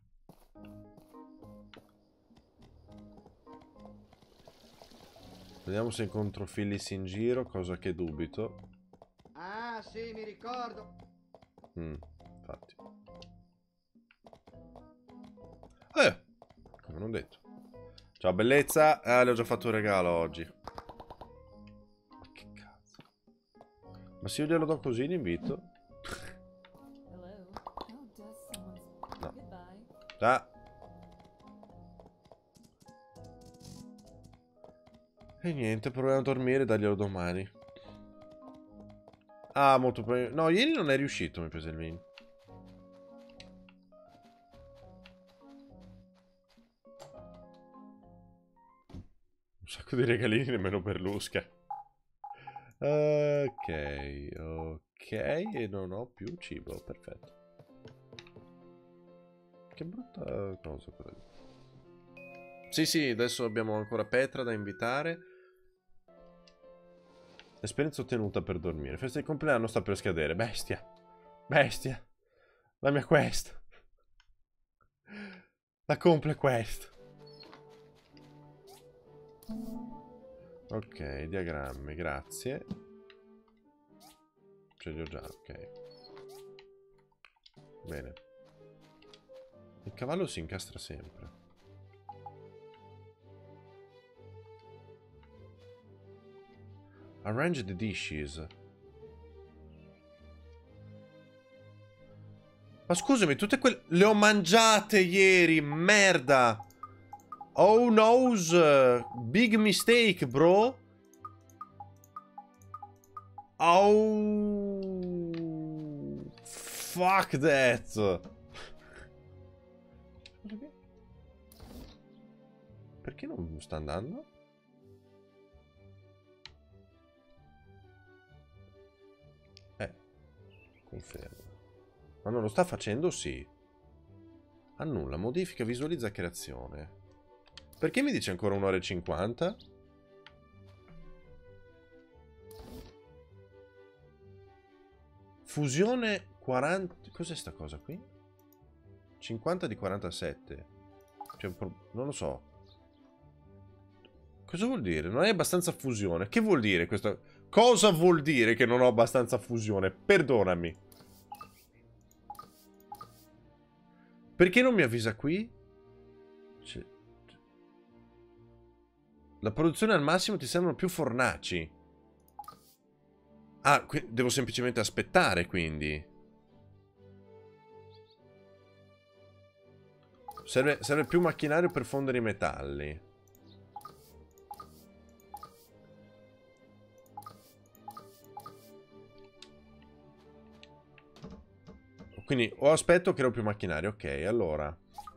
Vediamo se incontro Phyllis in giro, cosa che dubito. Ah, sì, mi ricordo. Mm, infatti. Eh, come non detto. Ciao bellezza. Ah, le ho già fatto un regalo oggi. Ma che cazzo. Ma se io glielo do così l'invito? No. Ah. E niente, proviamo a dormire e darglielo domani. Ah, molto probabilmente. No, ieri non è riuscito, mi prese il vino. Un sacco di regalini, nemmeno per Lusca. Ok, ok, e non ho più cibo, perfetto. Che brutta cosa quella lì. Sì, sì, adesso abbiamo ancora Petra da invitare. Esperienza ottenuta per dormire. Festa di compleanno sta per scadere. Bestia. Bestia. La mia quest. La comple quest. Ok, diagrammi, grazie. Ce li ho già, ok. Bene. Il cavallo si incastra sempre. Arrange the dishes. Ma scusami, tutte quelle... Le ho mangiate ieri, merda! Oh no's, big mistake, bro. Oh... Fuck that. Perché non sta andando? Eh, confermo. Ma non lo sta facendo? Sì. Annulla, modifica, visualizza creazione. Perché mi dice ancora un'ora e cinquanta? Fusione quaranta... Cos'è sta cosa qui? cinquanta di quarantasette. C'è un pro... Non lo so. Cosa vuol dire? Non hai abbastanza fusione. Che vuol dire questo? Cosa vuol dire che non ho abbastanza fusione? Perdonami. Perché non mi avvisa qui? Cioè... La produzione al massimo ti servono più fornaci. Ah, devo semplicemente aspettare, quindi. Serve, serve più macchinario per fondere i metalli. Quindi o aspetto o creo più macchinario. Ok, allora.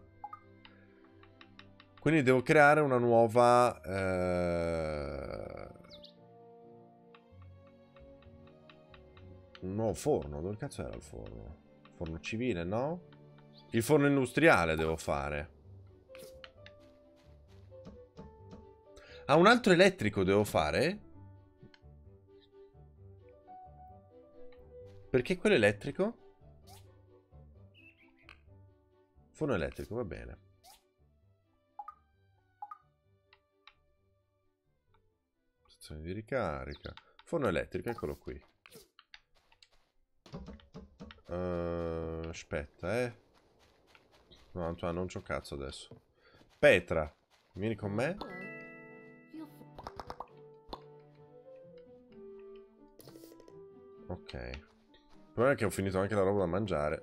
Quindi devo creare una nuova... Eh... Un nuovo forno. Dove cazzo era il forno? Forno civile, no? Il forno industriale devo fare. Ah, un altro elettrico devo fare? Perché quello elettrico? Forno elettrico, va bene. Stazione di ricarica. Forno elettrico, eccolo qui. Uh, aspetta, eh. No, Antoine, non c'ho cazzo adesso. Petra, vieni con me? Ok. Il problema è che ho finito anche la roba da mangiare.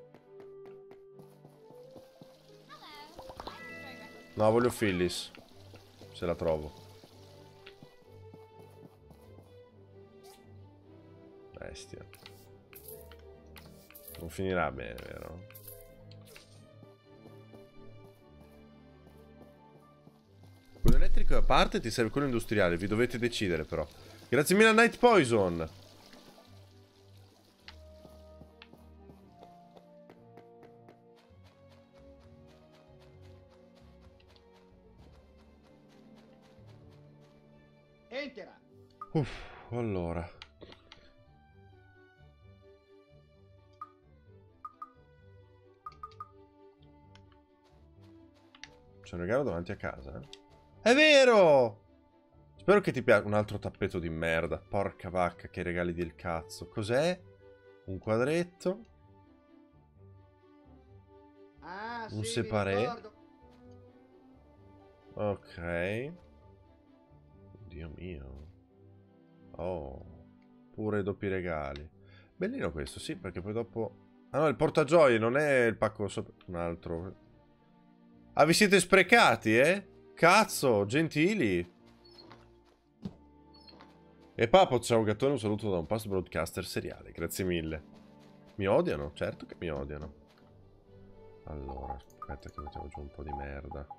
No, voglio Phyllis. Se la trovo. Bestia. Non finirà bene, vero? Quello elettrico a parte, ti serve quello industriale. Vi dovete decidere però. Grazie mille a Night Poison. Entera. Uff, allora. C'è un regalo davanti a casa? È vero! Spero che ti piaccia. Un altro tappeto di merda. Porca vacca, che regali del cazzo. Cos'è? Un quadretto. Ah, Un sì, separé. mi ricordo. Ok. Dio mio. Oh. Pure doppi regali. Bellino questo, sì, perché poi dopo... Ah no, il portagioie, non è il pacco sopra... Un altro. Ah, vi siete sprecati, eh? Cazzo, gentili. E Papo, ciao gattone, un saluto da un past broadcaster seriale. Grazie mille. Mi odiano? Certo che mi odiano. Allora, aspetta che mettiamo giù un po' di merda.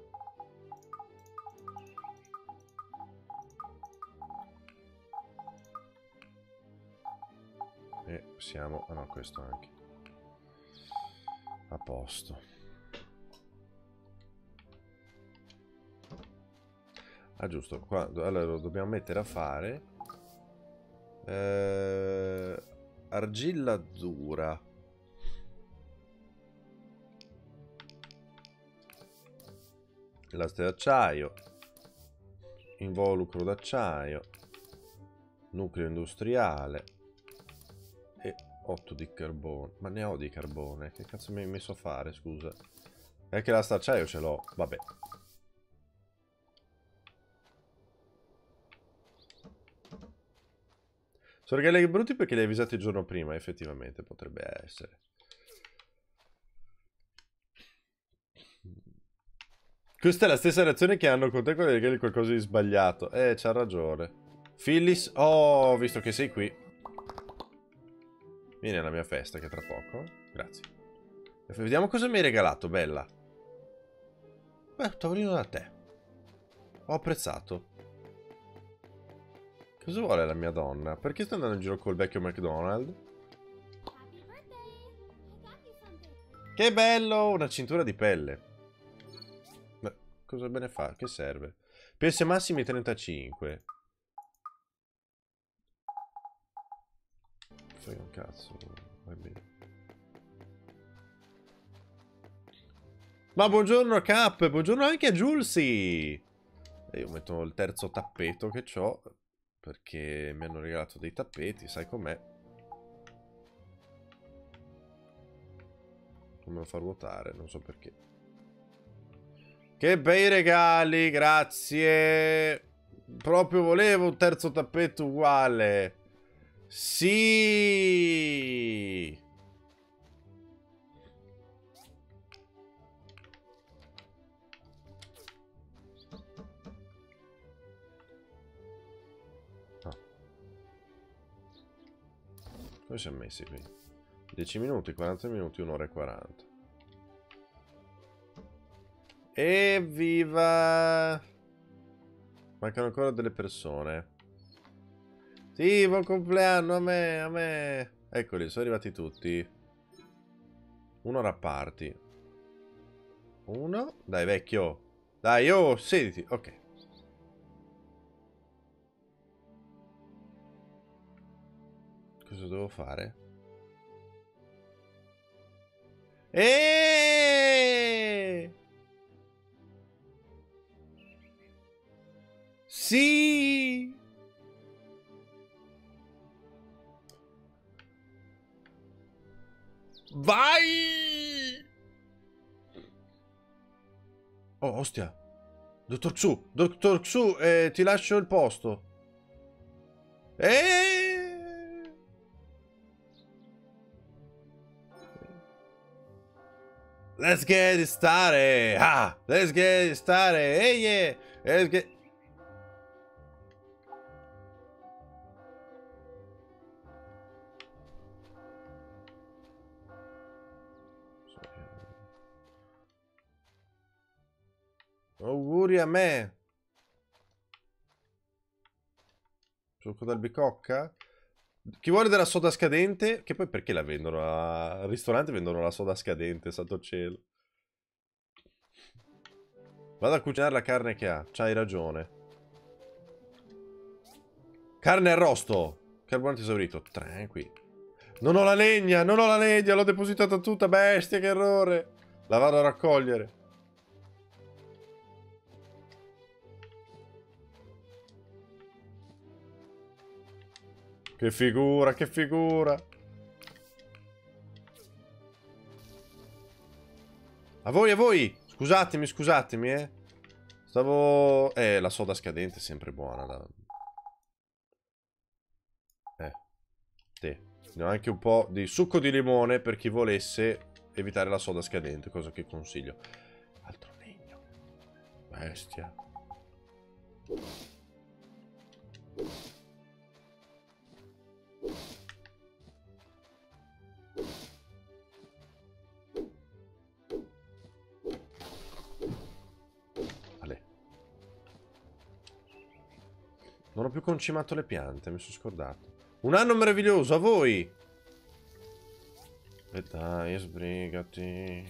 E siamo... Ah no, questo anche. A posto. Ah giusto, qua allora lo dobbiamo mettere a fare. Eh, argilla dura. Lastre d'acciaio. Involucro d'acciaio. Nucleo industriale. E otto di carbone. Ma ne ho di carbone. Che cazzo mi hai messo a fare, scusa? È che lastre d'acciaio ce l'ho. Vabbè. Sono regali brutti perché li hai avvisati il giorno prima, effettivamente potrebbe essere. Questa è la stessa reazione che hanno con te quando regali qualcosa di sbagliato. Eh, c'ha ragione. Phyllis, oh, visto che sei qui. Vieni alla mia festa che tra poco. Grazie. Vediamo cosa mi hai regalato, bella. Beh, tavolino da te. Ho apprezzato. Cosa vuole la mia donna? Perché sta andando in giro col vecchio McDonald's? Che bello! Una cintura di pelle. Beh, cosa bene fa? Che serve? P S massimi trentacinque. Fai un cazzo. Va bene. Ma buongiorno Cap, buongiorno anche a Giulsi. E io metto il terzo tappeto che ho, perché mi hanno regalato dei tappeti, sai com'è. Non me lo fa ruotare, non so perché. Che bei regali, grazie. Proprio volevo un terzo tappeto uguale. Sì. Come siamo messi qui? dieci minuti, quaranta minuti, un'ora e quaranta. Evviva! Mancano ancora delle persone. Sì, buon compleanno a me, a me. Eccoli, sono arrivati tutti. Un'ora party. Uno. Dai, vecchio. Dai, oh, sediti. Ok. Cosa devo fare? Eeeh! Sì! Vai! Oh, ostia. Dottor Xu, Dottor Xu, eh, ti lascio il posto. Eeeh! Let's get it started. Ah, let's get it started. Hey, yeah. Let's get... Auguri a me. Gioco dal bicocca. Chi vuole della soda scadente? Che poi perché la vendono? Al ristorante vendono la soda scadente, santo cielo. Vado a cucinare la carne che ha. C'hai ragione. Carne arrosto. Carburante esaurito. Tranqui. Non ho la legna, non ho la legna. L'ho depositata tutta, bestia, che errore. La vado a raccogliere. Che figura, che figura. A voi, a voi. Scusatemi, scusatemi, eh. Stavo... Eh, la soda scadente è sempre buona. Da... Eh. Sì. Ne ho anche un po' di succo di limone per chi volesse evitare la soda scadente, cosa che consiglio. Altro legno. Bestia. Non ho più concimato le piante, mi sono scordato. Un anno meraviglioso, a voi! E dai, sbrigati.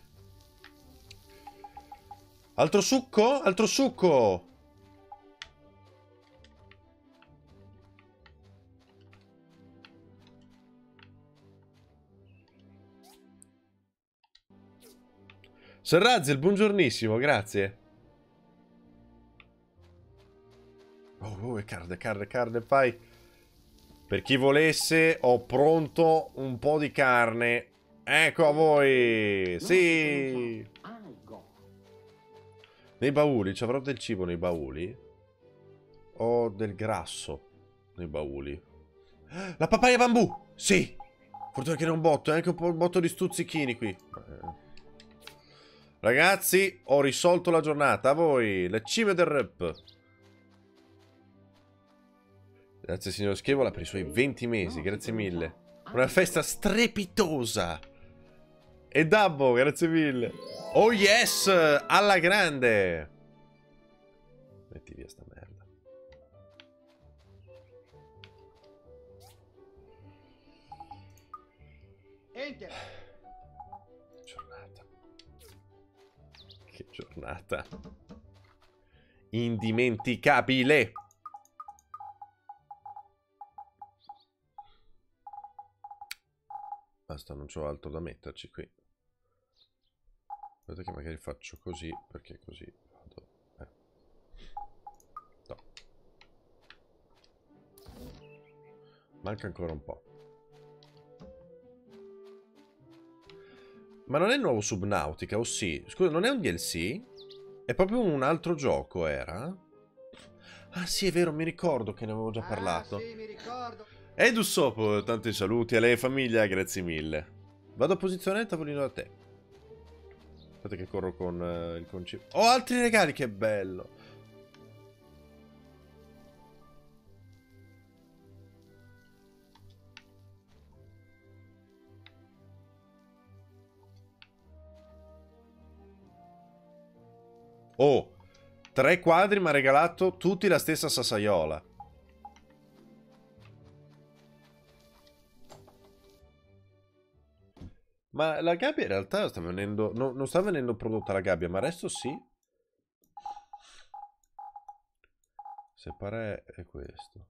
Altro succo? Altro succo! Serrazzi, buongiornissimo, grazie. Oh, oh, carne, carne, carne, fai. Per chi volesse, ho pronto un po' di carne. Ecco a voi! Sì! Nei bauli, ci avrò del cibo nei bauli? Ho del grasso nei bauli. La papaya bambù! Sì! Fortuna che non botto, è anche un po' un botto di stuzzichini qui. Ragazzi, ho risolto la giornata. A voi, le cime del rap. Grazie signor Schiavola per i suoi venti mesi, grazie mille. Una festa strepitosa. E Dabbo, grazie mille. Oh yes, alla grande. Metti via sta merda. Enter. Giornata. Che giornata. Indimenticabile. Basta, non c'ho altro da metterci qui. Aspetta che magari faccio così, perché così vado. Eh. No. Manca ancora un po'. Ma non è il nuovo Subnautica, o sì? Scusa, non è un D L C? È proprio un altro gioco, era? Ah sì, è vero, mi ricordo che ne avevo già parlato. Ah, sì, mi ricordo. Edus Sopo, tanti saluti a lei e famiglia, grazie mille. Vado a posizionare il tavolino da te. Aspetta che corro con uh, il concetto. Oh, altri regali, che bello! Oh, tre quadri mi ha regalato tutti la stessa sassaiola. Ma la gabbia in realtà sta venendo... No, non sta venendo prodotta la gabbia, ma il resto sì. Separé è questo.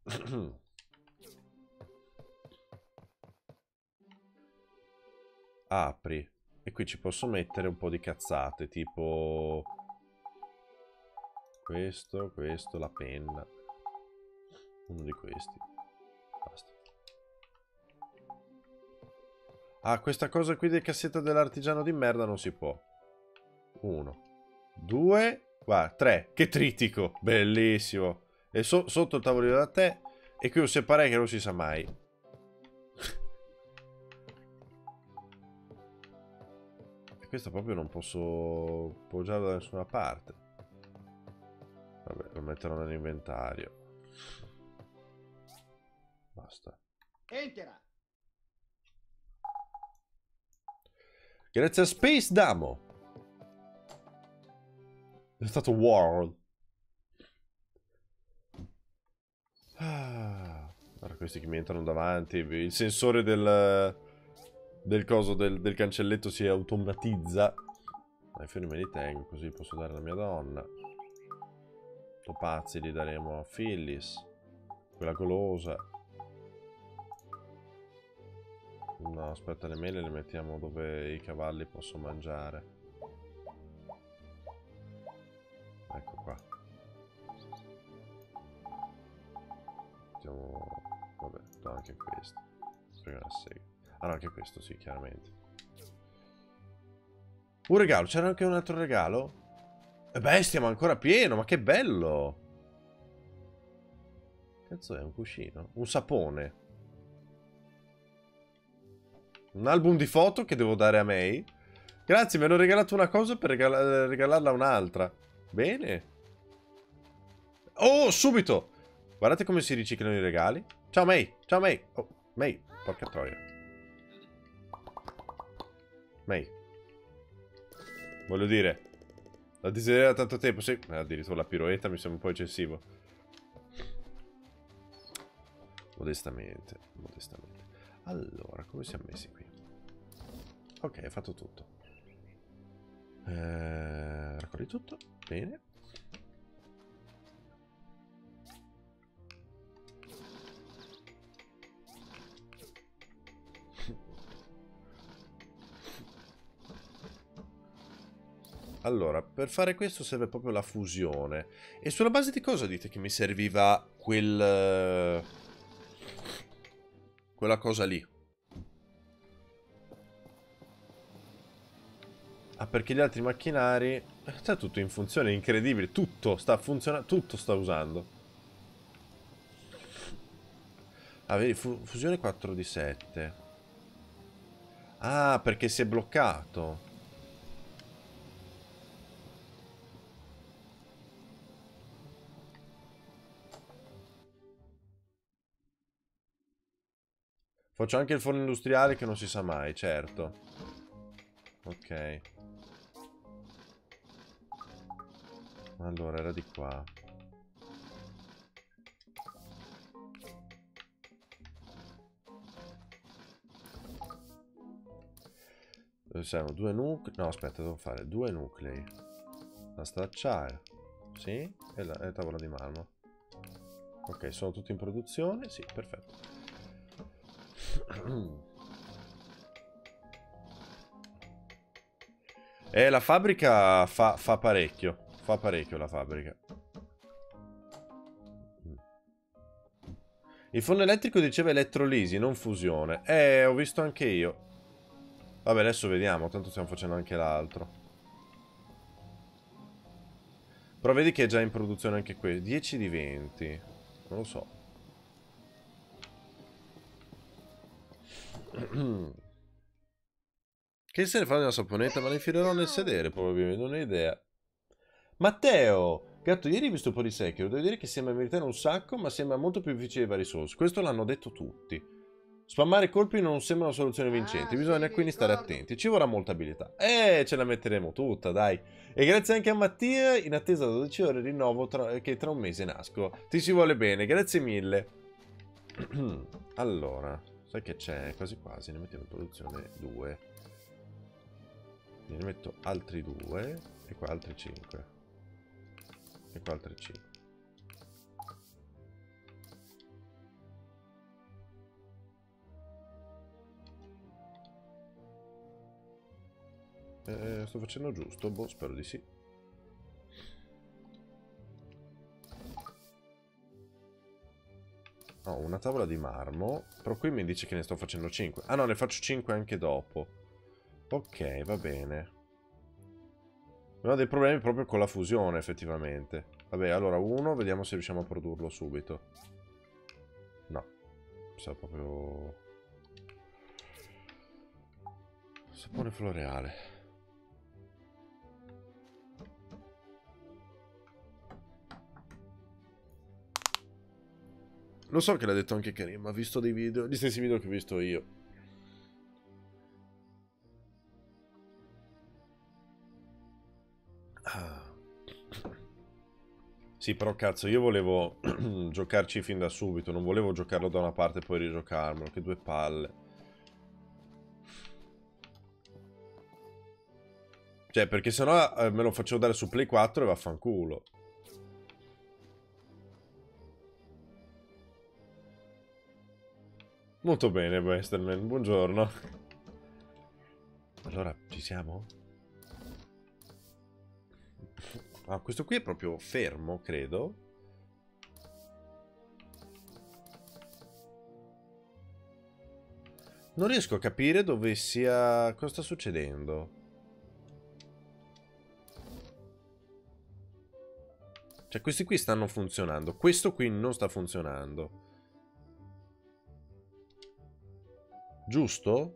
Apri. E qui ci posso mettere un po' di cazzate, tipo... Questo, questo, la penna. Uno di questi. Basta. Ah, questa cosa qui del cassetto dell'artigiano di merda non si può. Uno. Due. Guarda, tre. Che tritico. Bellissimo. E so sotto il tavolino da te. E qui un separé che non si sa mai. E questo proprio non posso poggiarlo da nessuna parte. Vabbè, lo metterò nell'inventario. Basta. Entera. Grazie a Space Damo. È stato World. Ah, guarda questi che mi entrano davanti. Il sensore del... Del coso del, del cancelletto si automatizza. Ma i fiori me li tengo, così posso dare alla mia donna. Topazzi li daremo a Phyllis. Quella golosa. No, aspetta, le mele le mettiamo dove i cavalli possono mangiare. Ecco qua. Mettiamo... Vabbè, no, anche questo. Prima la sega. Ah no, anche questo sì, chiaramente. Un regalo, c'era anche un altro regalo? E beh, stiamo ancora pieno, ma che bello! Cazzo è un cuscino? Un sapone. Un album di foto che devo dare a May. Grazie, mi hanno regalato una cosa per regala regalarla a un'altra. Bene. Oh, subito! Guardate come si riciclano i regali. Ciao May, ciao May. Oh, May, porca troia. May. Voglio dire, la desiderio da tanto tempo. Sì, addirittura la piroetta mi sembra un po' eccessivo. Modestamente, modestamente. Allora, come siamo messi qui? Ok, hai fatto tutto. Eh, raccogli tutto. Bene. Allora, per fare questo serve proprio la fusione. E sulla base di cosa dite che mi serviva quel... quella cosa lì? Ah, perché gli altri macchinari... Sta tutto in funzione, è incredibile. Tutto sta funzionando, tutto sta usando. Ah, vedi, fu fusione quattro di sette. Ah, perché si è bloccato. Faccio anche il forno industriale che non si sa mai, certo. Ok. Allora, era di qua. Dove siamo? Due nuclei. No, aspetta, devo fare due nuclei. La stracciare. Sì, e la, e la tavola di marmo. Ok, sono tutti in produzione. Sì, perfetto. E la fabbrica fa, fa parecchio. Fa parecchio la fabbrica. Il forno elettrico diceva elettrolisi, non fusione. Eh, ho visto anche io. Vabbè, adesso vediamo, tanto stiamo facendo anche l'altro. Però vedi che è già in produzione anche questo. dieci di venti. Non lo so. Che se ne fa di una saponetta? Ma la infilerò nel sedere, probabilmente, non ho idea. Matteo! Gatto, ieri ho visto un po' di Sekiro. Devo dire che sembra meritare un sacco, ma sembra molto più difficile dei vari Souls. Questo l'hanno detto tutti. Spammare colpi non sembra una soluzione vincente. Ah, Bisogna sì, mi quindi stare ricordo. attenti. Ci vorrà molta abilità. Eh, ce la metteremo tutta, dai. E grazie anche a Mattia, in attesa da dodici ore rinnovo tra, che tra un mese nasco. Ti ci vuole bene, grazie mille. Allora, sai che c'è? Quasi quasi, ne mettiamo in produzione due. Ne metto altri due. E qua altri cinque. E qua altri cinque. Eh, sto facendo giusto? Boh, spero di sì. Ho una tavola di marmo. Però qui mi dice che ne sto facendo cinque. Ah no, ne faccio cinque anche dopo. Ok, va bene. Abbiamo dei problemi proprio con la fusione, effettivamente. Vabbè, allora uno, vediamo se riusciamo a produrlo subito. No. Sa proprio... sapone floreale. Lo so che l'ha detto anche Karim, ma ha visto dei video, gli stessi video che ho visto io. Ah. Sì, però cazzo, io volevo giocarci fin da subito, non volevo giocarlo da una parte e poi rigiocarmelo, che due palle. Cioè, perché sennò eh, me lo facevo dare su Play quattro e vaffanculo. Molto bene, Westerman, buongiorno. Allora, ci siamo? Ah, questo qui è proprio fermo, credo. Non riesco a capire dove sia... cosa sta succedendo. Cioè, questi qui stanno funzionando. Questo qui non sta funzionando. Giusto?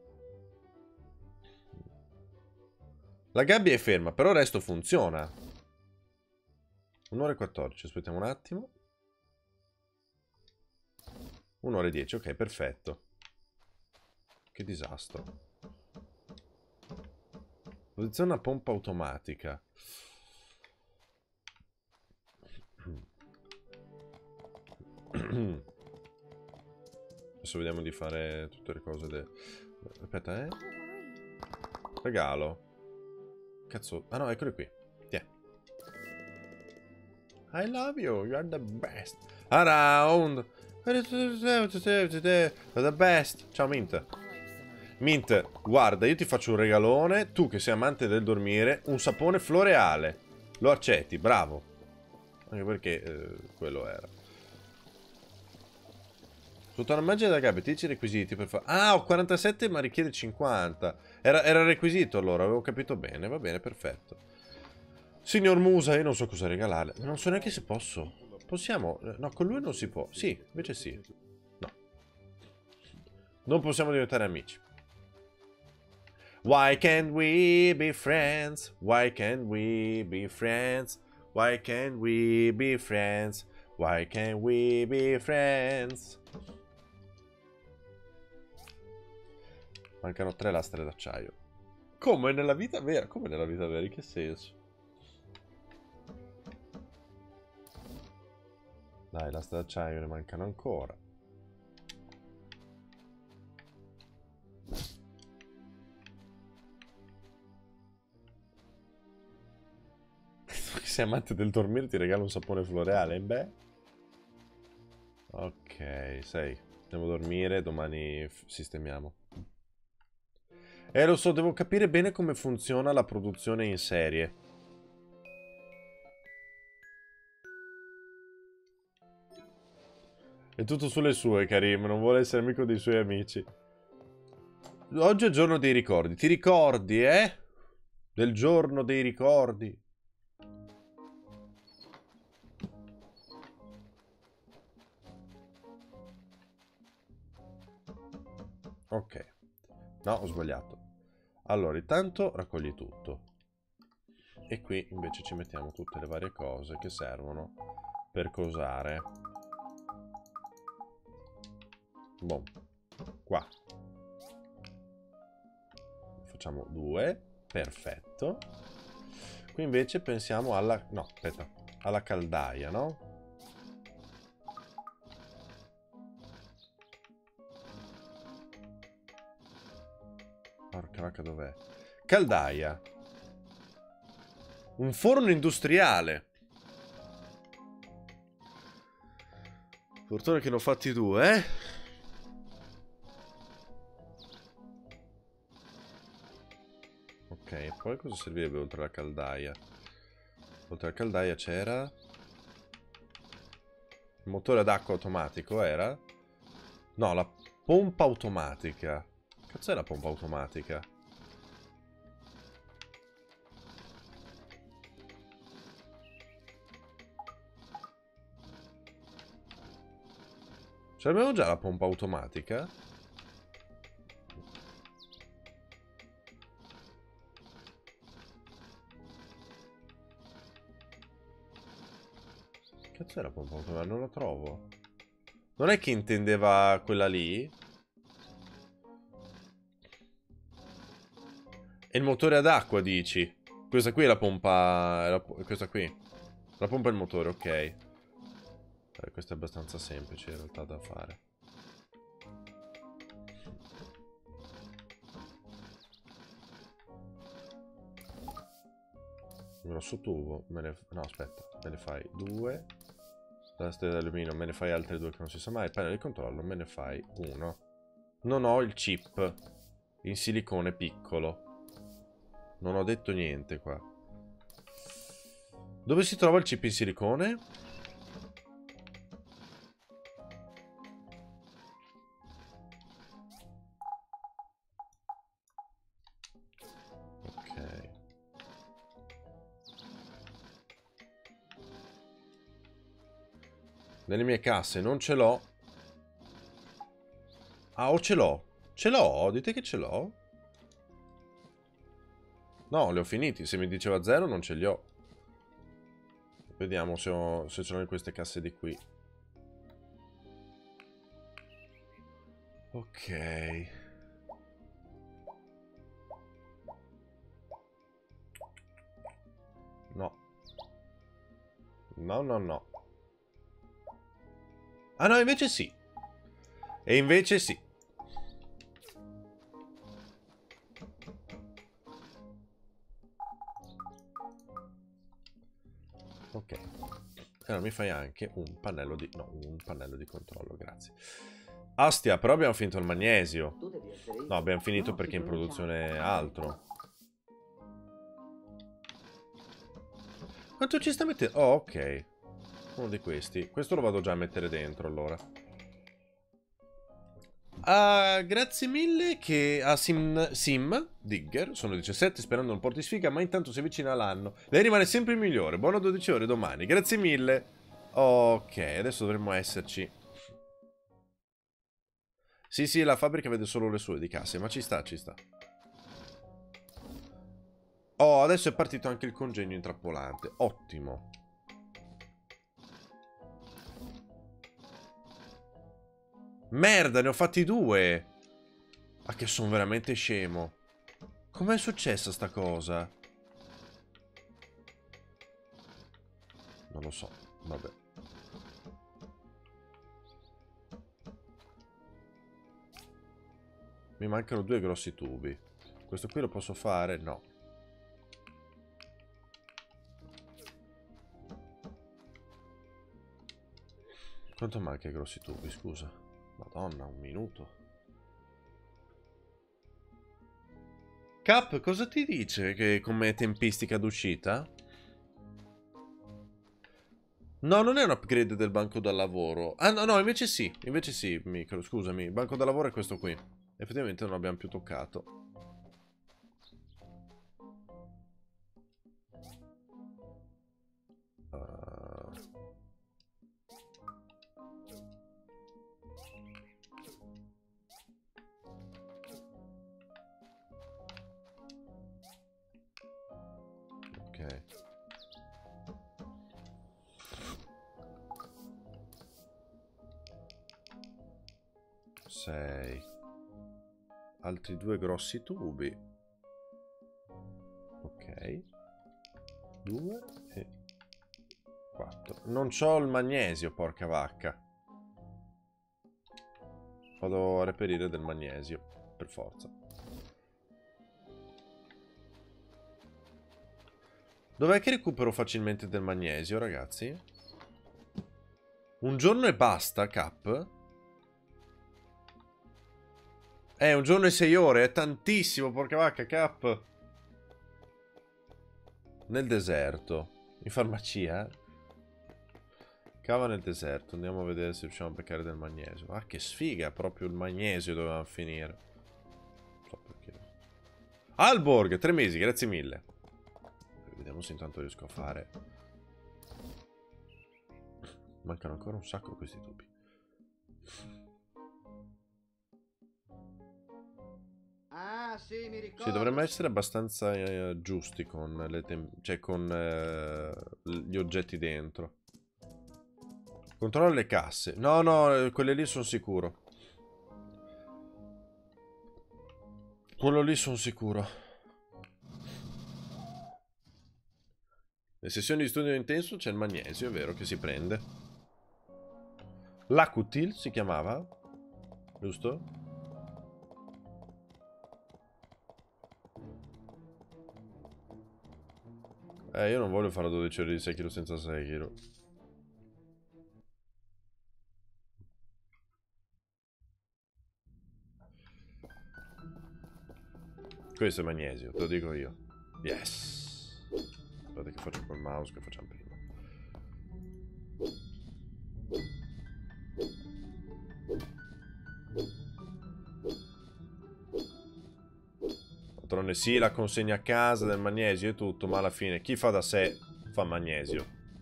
La gabbia è ferma, però il resto funziona. un'ora e quattordici, aspettiamo un attimo. un'ora e dieci, ok, perfetto. Che disastro. Posiziona una pompa automatica. Adesso vediamo di fare tutte le cose de... Aspetta, eh. Regalo. Cazzo. Ah no, eccole qui. Tiè. I love you, you're the best. Around. The best. Ciao Mint. Mint, guarda, io ti faccio un regalone. Tu che sei amante del dormire, un sapone floreale. Lo accetti, bravo. Anche perché eh, quello era. Sotto la magia della gabbia, ti dice i requisiti per fare... Ah, ho quarantasette ma richiede cinquanta. Era, era requisito allora, avevo capito bene. Va bene, perfetto. Signor Musa, io non so cosa regalare. Non so neanche se posso. Possiamo... No, con lui non si può. Sì, invece sì. No. Non possiamo diventare amici. Why can't we be friends? Why can't we be friends? Why can't we be friends? Why can't we be friends? Mancano tre lastre d'acciaio. Come nella vita vera? Come nella vita vera? In che senso? Dai, lastre d'acciaio ne mancano ancora. sei amante del dormire ti regalo un sapone floreale. Beh. Ok, sei. Devo dormire, domani sistemiamo. Eh, lo so, devo capire bene come funziona la produzione in serie. È tutto sulle sue, Karim, non vuole essere amico dei suoi amici. Oggi è il giorno dei ricordi. Ti ricordi, eh? Del giorno dei ricordi. Ok. No, ho sbagliato. Allora, intanto raccogli tutto. E qui invece ci mettiamo tutte le varie cose che servono per cosare. Boh. Qua. Facciamo due. Perfetto. Qui invece pensiamo alla... No, aspetta. Alla caldaia, no? Porca vacca, dov'è? Caldaia. Un forno industriale. Fortuna che ne ho fatti due, eh? Ok, e poi cosa servirebbe oltre la caldaia? Oltre la caldaia c'era... Il motore ad acqua automatico era? No, la pompa automatica. Cazzo è la pompa automatica? Ce l'abbiamo già la pompa automatica? Cazzo è la pompa automatica? Non la trovo. Non è che intendeva quella lì? E il motore ad acqua, dici? Questa qui è la pompa... È la... Questa qui. La pompa e il motore, ok. Eh, questo è abbastanza semplice in realtà da fare. Un grosso tubo. Me ne... No, aspetta. Me ne fai due. La stella d'alluminio. Me ne fai altre due che non si sa mai. Il pannello di controllo. Me ne fai uno. Non ho il chip in silicone piccolo. Non ho detto niente qua. Dove si trova il chip in silicone? Ok. Nelle mie casse non ce l'ho. Ah, o ce l'ho. Ce l'ho? Dite che ce l'ho? No, li ho finiti. Se mi diceva zero non ce li ho. Vediamo se, ho, se ce l'ho in queste casse di qui. Ok. No. No, no, no. Ah no, invece sì. E invece sì. Ok. Allora mi fai anche un pannello di... No, un pannello di controllo, grazie. Astia, però abbiamo finito il magnesio. No, abbiamo finito perché in produzione è altro. Quanto ci sta mettendo? Oh, ok. Uno di questi. Questo lo vado già a mettere dentro, allora. Uh, grazie mille che a Sim, Sim Digger sono diciassette sperando non porti sfiga, ma intanto si avvicina l'anno. Lei rimane sempre il migliore. Buona dodici ore domani. Grazie mille. Ok, adesso dovremmo esserci. Sì, sì, la fabbrica vede solo le sue di casse, ma ci sta, ci sta. Oh, adesso è partito anche il congegno intrappolante. Ottimo. Merda, ne ho fatti due. Ma che sono veramente scemo. Com'è successa sta cosa? Non lo so, vabbè. Mi mancano due grossi tubi. Questo qui lo posso fare? No. Quanto manca ai grossi tubi, scusa? Madonna, un minuto. Cap, cosa ti dice che come tempistica d'uscita? No, non è un upgrade del banco da lavoro. Ah, no, no, invece sì. Invece sì, micro, scusami. Il banco da lavoro è questo qui. Effettivamente non l'abbiamo più toccato. Uh... Ok. sei. Altri due grossi tubi. Ok. due e quattro. Non c'ho il magnesio, porca vacca. Vado a reperire del magnesio, per forza. Dov'è che recupero facilmente del magnesio, ragazzi? Un giorno e basta, Cap? Eh, un giorno e sei ore, è tantissimo, porca vacca, Cap. Nel deserto. In farmacia? Cava nel deserto, andiamo a vedere se riusciamo a beccare del magnesio. Ah, che sfiga, proprio il magnesio doveva finire. Non so perché. Alborg, tre mesi, grazie mille. Vediamo se intanto riesco a fare. Mancano ancora un sacco questi tubi. Ah, sì, mi ricordo. Sì, dovremmo essere abbastanza eh, giusti con le cioè con eh, gli oggetti dentro. Controllo le casse. No, no, quelle lì sono sicuro. Quello lì sono sicuro. Le sessioni di studio intenso c'è il magnesio, è vero, che si prende. L'Acutil si chiamava? Giusto? Eh, io non voglio fare dodici ore di Sekiro senza Sekiro. Questo è magnesio, te lo dico io. Yes. Aspetta che faccio col mouse che facciamo prima. D'altronde sì, la consegna a casa del magnesio e tutto, ma alla fine chi fa da sé fa magnesio.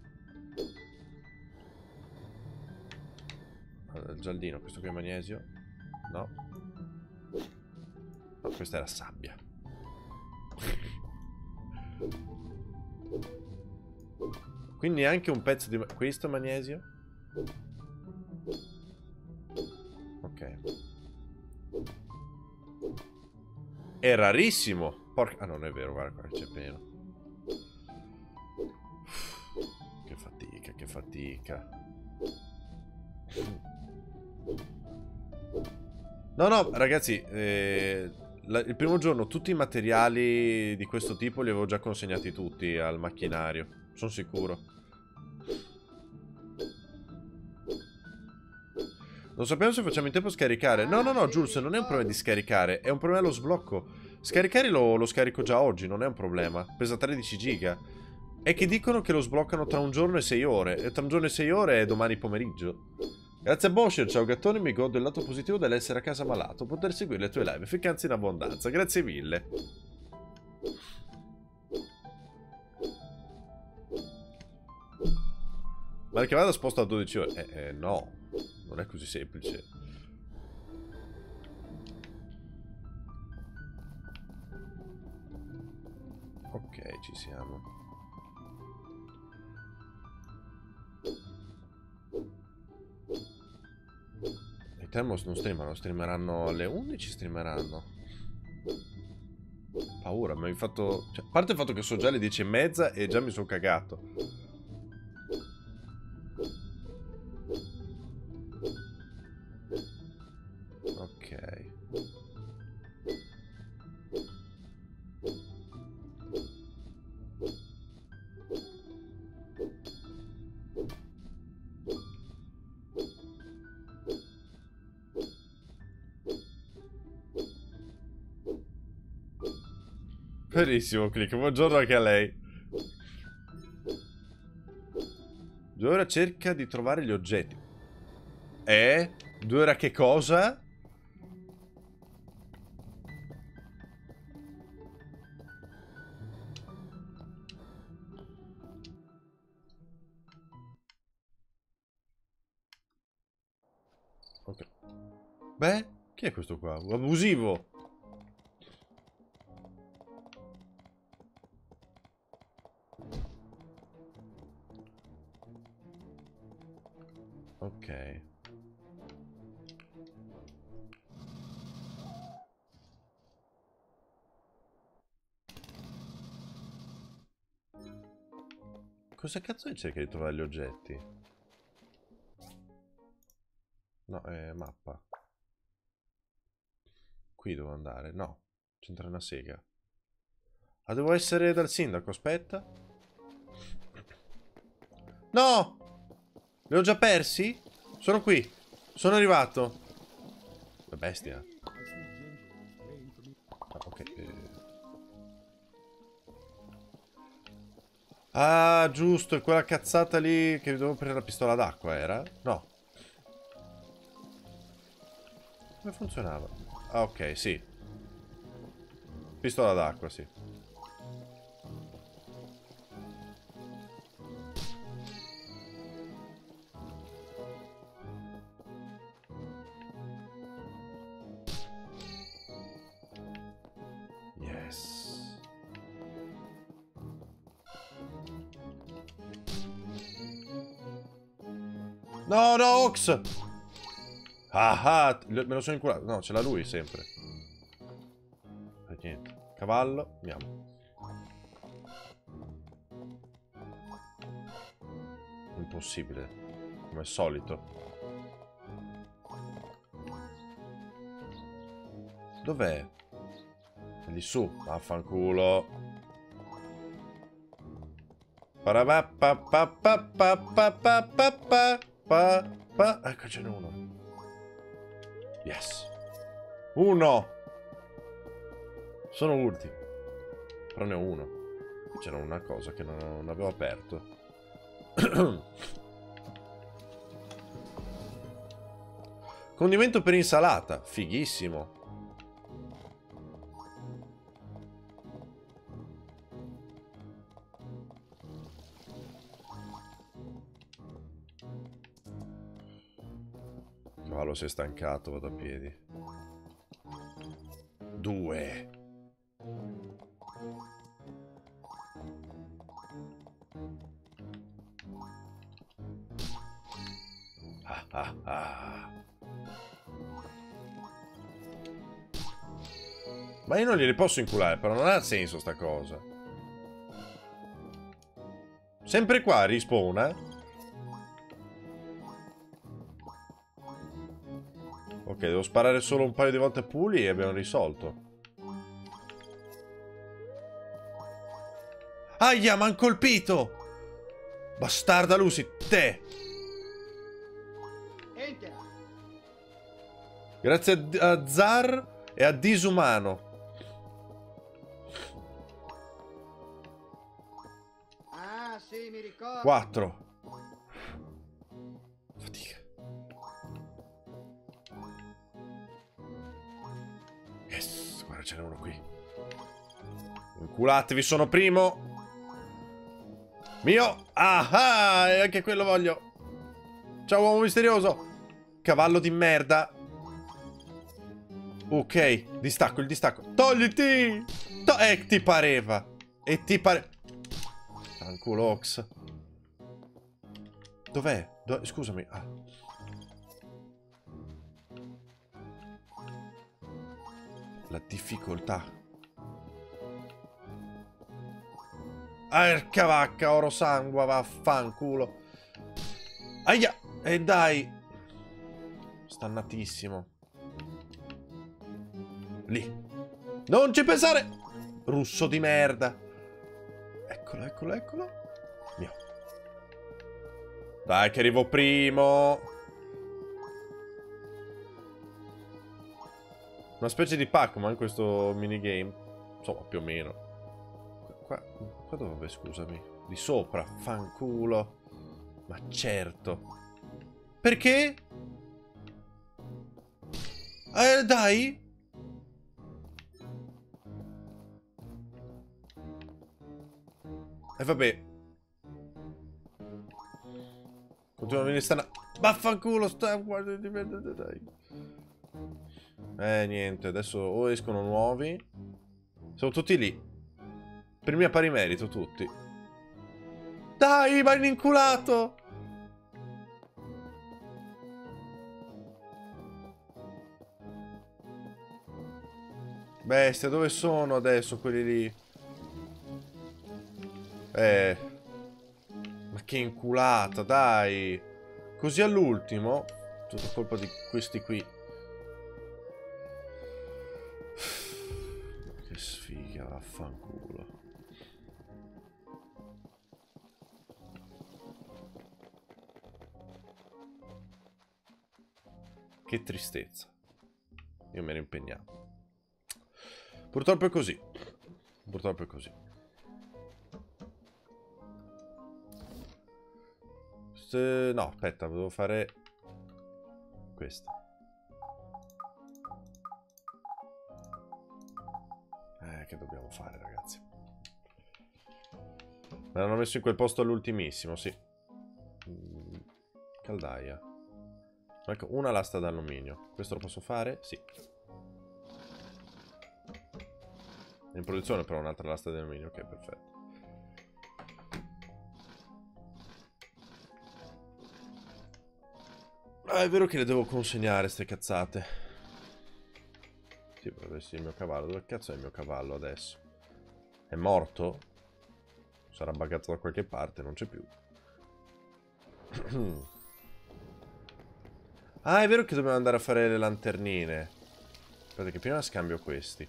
Allora, il giardino, questo qui è magnesio? No. No, questa era sabbia. Quindi anche un pezzo di... Questo è magnesio? Ok. È rarissimo. Porca... Ah, non è vero, guarda qua c'è pieno. Che fatica, che fatica. No, no, ragazzi, eh, la, il primo giorno tutti i materiali di questo tipo li avevo già consegnati tutti al macchinario. Sono sicuro. Non sappiamo se facciamo in tempo a scaricare. No, no, no, Jules, non è un problema di scaricare. È un problema lo sblocco. Scaricare lo, lo scarico già oggi, non è un problema. Pesa tredici giga. È che dicono che lo sbloccano tra un giorno e sei ore. E tra un giorno e sei ore è domani pomeriggio. Grazie a Boscher, ciao gattone, mi godo il lato positivo dell'essere a casa malato. Poter seguire le tue live, ficcanze in abbondanza. Grazie mille. Ma che vada sposta a dodici ore? Eh, eh, no. Non è così semplice. Ok, ci siamo. I Thermos non streamano, streameranno alle undici, streameranno. Paura, mi hai fatto... Cioè, a parte il fatto che sono già le dieci e mezza e già mi sono cagato. Ok. Benissimo, click. Buongiorno anche a lei. Due ore cerca di trovare gli oggetti. Eh? Due ore che cosa? Ok. Beh, chi è questo qua? Abusivo. Ok. Cosa cazzo cerca di trovare gli oggetti? No, è mappa. Qui devo andare. No, c'entra una sega. Ah, devo essere dal sindaco, aspetta. No! Li ho già persi? Sono qui. Sono arrivato. La bestia. Ah, ok. Eh. Ah, giusto, è quella cazzata lì che dovevo prendere la pistola d'acqua, era? No. Come funzionava? Ah, ok, sì. Pistola d'acqua, sì. Yes. No, no, Ox! Ah, ah, me lo sono inculato. No, ce l'ha lui sempre. E niente. Cavallo, andiamo. Impossibile. Come al solito. Dov'è? È di su. Vaffanculo. Ecco, ce n'è uno. Yes. Uno. Sono ultimo. Però ne ho uno. C'era una cosa che non, non avevo aperto. Condimento per insalata. Fighissimo. Il cavallo si è stancato, vado a piedi. Due. Ah, ah, ah. Ma io non glieli posso inculare, però non ha senso sta cosa. Sempre qua rispawna. Ok, devo sparare solo un paio di volte a puli e abbiamo risolto. Aia, m'han colpito! Bastarda Lucy, te! Entra. Grazie a, a Zar e a Disumano. Ah, sì, mi ricordo. Quattro. Fatica. Yes, guarda, ce n'è uno qui. Inculatevi, sono primo. Mio. Ah, ah, e anche quello voglio. Ciao, uomo misterioso. Cavallo di merda. Ok, distacco, il distacco. Togliti. To eh, ti pareva. E ti pare... Fanculo, Ox. Dov'è? Do scusami. Ah. La difficoltà. Arca vacca, oro sangue, vaffanculo. Aia. E eh, dai. Stannatissimo. Lì. Non ci pensare. Russo di merda. Eccolo, eccolo, eccolo. Mio. Dai che arrivo primo. Una specie di Pac-Man questo minigame. Insomma, più o meno. Qua, qua dove, scusami? Di sopra, fanculo. Ma certo. Perché? Eh, dai. E eh, vabbè. Continua a venire stana. Vaffanculo, sta. Guarda di me, dai. Eh, niente, adesso o escono nuovi. Sono tutti lì. Primi a pari merito, tutti. Dai, vai in inculato! Bestia, dove sono adesso quelli lì? Eh. Ma che inculata, dai. Così all'ultimo. Tutto colpa di questi qui. Che sfiga, vaffanculo. Che tristezza. Io mi ero impegnato. Purtroppo è così. Purtroppo è così. Se... No, aspetta, devo fare questo. Eh, che dobbiamo fare, ragazzi? Me l'hanno messo in quel posto all'ultimissimo, sì. Caldaia. Ecco, una lasta d'alluminio. Questo lo posso fare? Sì. In produzione però un'altra lasta d'alluminio. Ok, perfetto. Ah, è vero che le devo consegnare, ste cazzate. Sì, potrebbe essere il mio cavallo. Dove cazzo è il mio cavallo adesso? È morto? Sarà buggato da qualche parte, non c'è più. Ah, è vero che dobbiamo andare a fare le lanternine. Aspetta che prima scambio questi.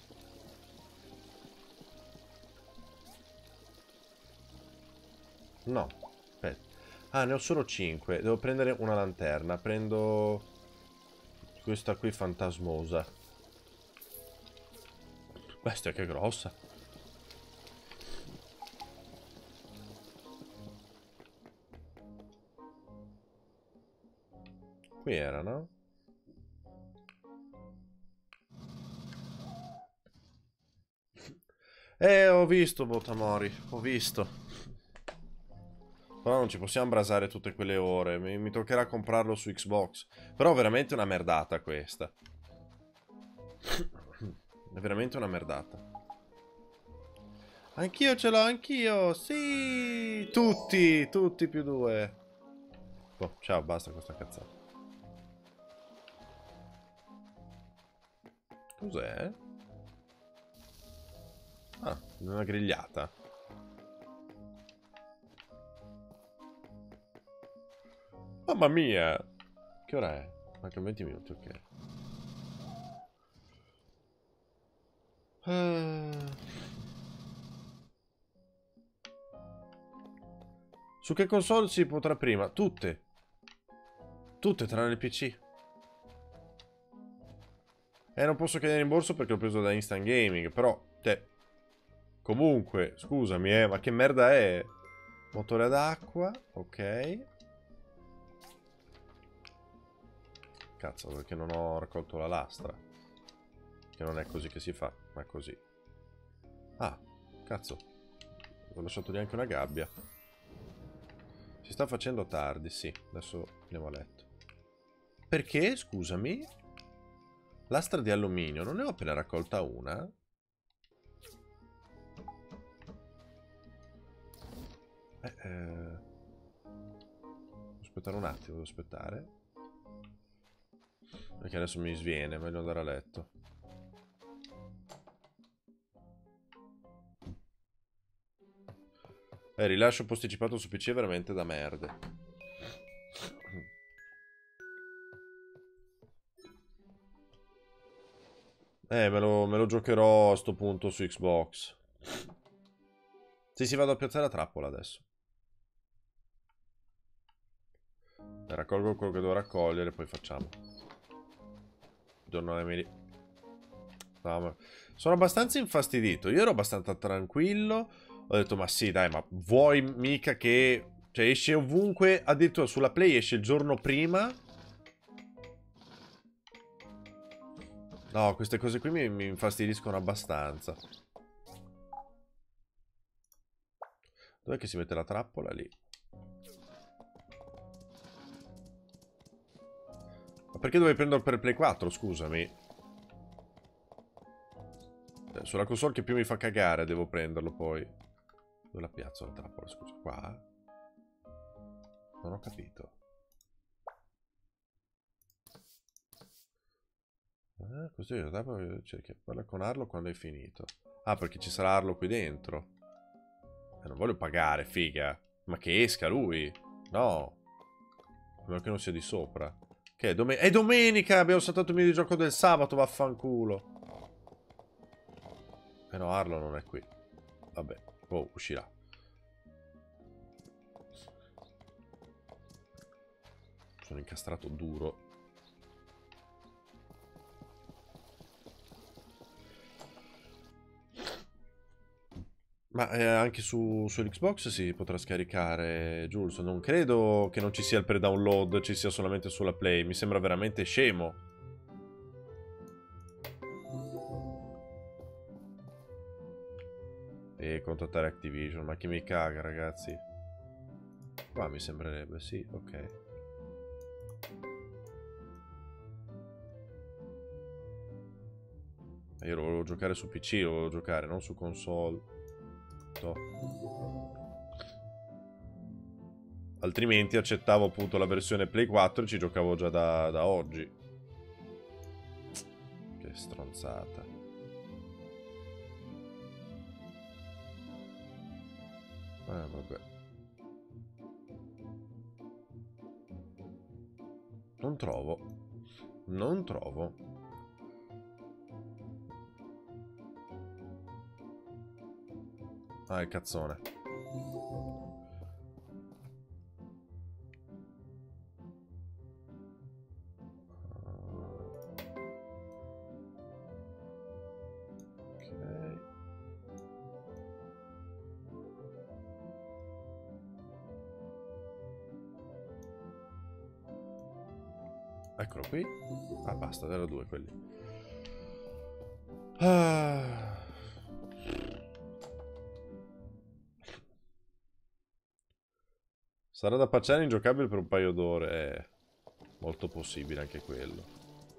No, aspetta. Ah, ne ho solo cinque. Devo prendere una lanterna. Prendo questa qui fantasmosa. Bestia, che grossa. Qui era, no? Eh, ho visto, Botamori. Ho visto. Però non ci possiamo brasare tutte quelle ore. Mi, mi toccherà comprarlo su Xbox. Però è veramente una merdata questa. È veramente una merdata. Anch'io ce l'ho, anch'io. Sì. Tutti, tutti più due. Oh, ciao, basta questa cazzata. Cos'è? Ah, una grigliata. Mamma mia! Che ora è? Manca venti minuti, ok. Uh... Su che console si potrà prima? Tutte. Tutte, tranne il P C. Eh, non posso chiedere rimborso perché l'ho preso da Instant Gaming, però, te... Comunque, scusami, eh, ma che merda è? Motore ad acqua, ok. Cazzo, perché non ho raccolto la lastra. Che non è così che si fa, ma è così. Ah, cazzo. Ho lasciato lì anche una gabbia. Si sta facendo tardi, sì. Adesso andiamo a letto. Perché, scusami? Lastra di alluminio, non ne ho appena raccolta una? Eh, eh... Devo aspettare un attimo, devo aspettare. Perché adesso mi sviene, meglio andare a letto. Eh, rilascio posticipato su P C è veramente da merda. Eh, me lo, me lo giocherò a sto punto su Xbox. Sì, si vado a piazzare la trappola adesso. Raccolgo quello che devo raccogliere, poi facciamo. Buongiorno Emily. No, ma... Sono abbastanza infastidito. Io ero abbastanza tranquillo. Ho detto, ma sì, dai, ma vuoi mica che... Cioè, esce ovunque, addirittura sulla Play esce il giorno prima. No, queste cose qui mi, mi infastidiscono abbastanza. Dov'è che si mette la trappola? Lì. Ma perché dovevi prenderlo per Play quattro, scusami? Sulla console che più mi fa cagare devo prenderlo poi. Dove la piazzo la trappola, scusa? Qua? Non ho capito. Eh, così la trappola cerchi. Parla con Arlo quando hai finito. Ah, perché ci sarà Arlo qui dentro. Eh, non voglio pagare, figa. Ma che esca lui. No. A meno che non sia di sopra. Che è, dom è domenica! Abbiamo saltato il videogioco del sabato, vaffanculo. Eh no, Arlo non è qui. Vabbè. Oh, uscirà. Sono incastrato duro. Ma eh, anche su, su Xbox si potrà scaricare, Jules. Non credo che non ci sia il pre-download, ci sia solamente sulla Play. Mi sembra veramente scemo. E contattare Activision, ma chi mi caga, ragazzi? Qua mi sembrerebbe, sì, ok. Io lo volevo giocare su P C, lo volevo giocare, non su console. No. Altrimenti accettavo appunto la versione Play quattro e ci giocavo già da, da oggi. Che stronzata. Eh, vabbè. Non trovo. Non trovo. Ah, il cazzone. Ok. Eccolo qui. Ah, basta, erano due quelli. Ah. Sarà da pacciare ingiocabile per un paio d'ore. È molto possibile anche quello.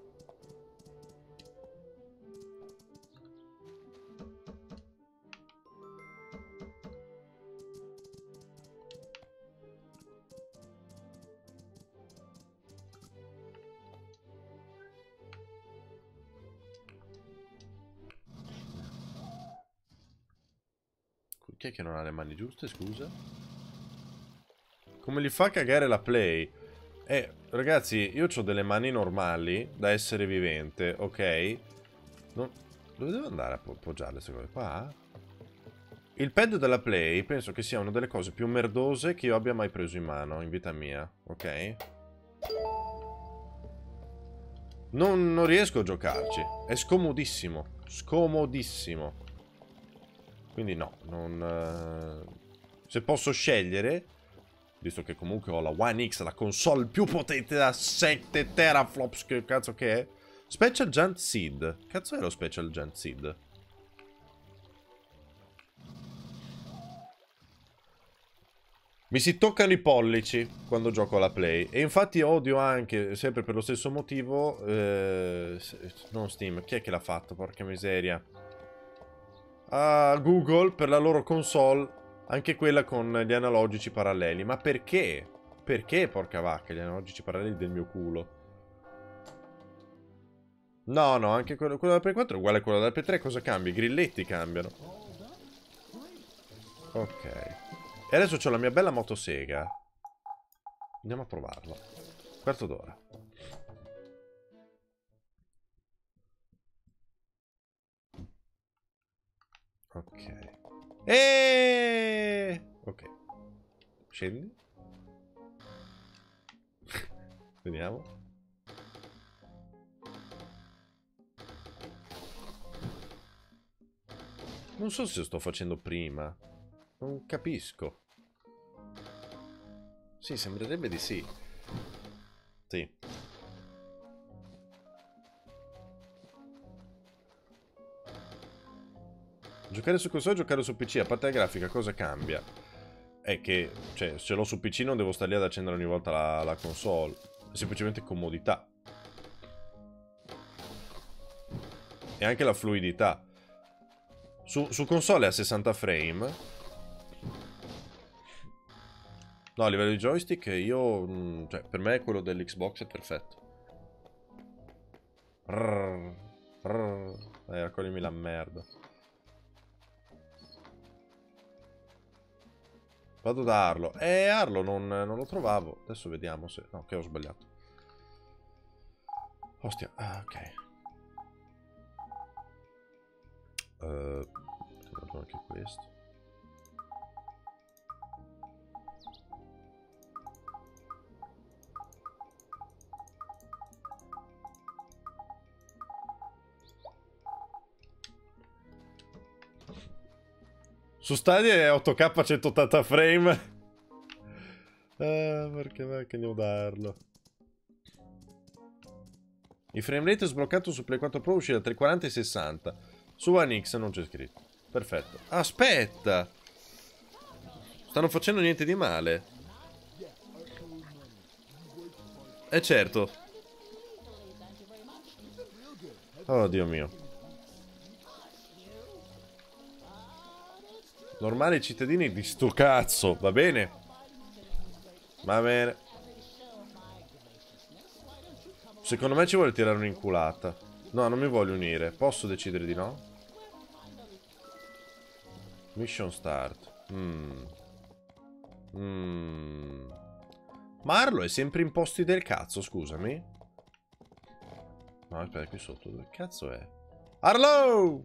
Chi è che non ha le mani giuste, scusa? Come li fa cagare la Play? Eh, ragazzi, io ho delle mani normali da essere vivente, ok? Non... Dove devo andare a appoggiarle queste cose? Qua? Il pad della Play penso che sia una delle cose più merdose che io abbia mai preso in mano in vita mia, ok? Non, non riesco a giocarci. È scomodissimo. Scomodissimo. Quindi no, non... Uh... Se posso scegliere, visto che comunque ho la One X, la console più potente da sette teraflops, che cazzo che è? Special Giant Seed. Cazzo è lo Special Giant Seed? Mi si toccano i pollici quando gioco alla Play. E infatti odio anche, sempre per lo stesso motivo, eh, non Steam, chi è che l'ha fatto? Porca miseria. Uh, Google per la loro console, anche quella con gli analogici paralleli. Ma perché? Perché, porca vacca, gli analogici paralleli del mio culo? No, no, anche quello, quello della Play quattro è uguale a quello della Play tre. Cosa cambia? I grilletti cambiano. Ok. E adesso c'ho la mia bella motosega. Andiamo a provarla. Quarto d'ora. Ok. E ok. Scendi. Vediamo. Non so se sto facendo prima. Non capisco. Sì, sembrerebbe di sì. Sì. Giocare su console o giocare su P C, a parte la grafica, cosa cambia? È che, cioè, se ce l'ho su P C non devo stare lì ad accendere ogni volta la, la console. È semplicemente comodità. E anche la fluidità. Su, su console è a sessanta frame. No, a livello di joystick io... Cioè, per me quello dell'Xbox è perfetto. Rrr, rrr. Eh, raccoglimi la merda. Vado da Arlo. Eh, Arlo non, non lo trovavo. Adesso vediamo se... No, che ho sbagliato. Ostia. Ah, ok. Uh, guardo anche questo. Su Stadia è otto K centottanta frame. Ah, perché va che devo darlo. Il frame rate è sbloccato su Play quattro Pro, uscirà tra i quaranta e i sessanta. Su One X non c'è scritto. Perfetto. Aspetta! Stanno facendo niente di male. Eh certo. Oh Dio mio. Normali cittadini di sto cazzo, va bene? Va bene. Secondo me ci vuole tirare un'inculata. No, non mi voglio unire. Posso decidere di no? Mission start. Mm. Mm. Marlo è sempre in posti del cazzo, scusami. No, aspetta, qui sotto. Dove cazzo è? Arlo!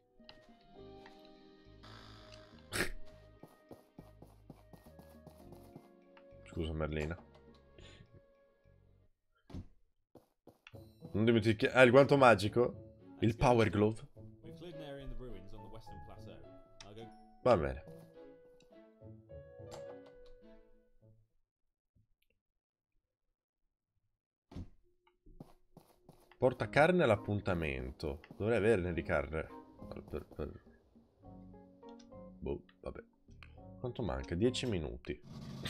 Scusa, Merlina. Non dimentichi... Ah, il guanto magico? Il Power Glove? Va bene. Porta carne all'appuntamento. Dovrei averne di carne. Per, per... Boh, vabbè. Quanto manca? dieci minuti.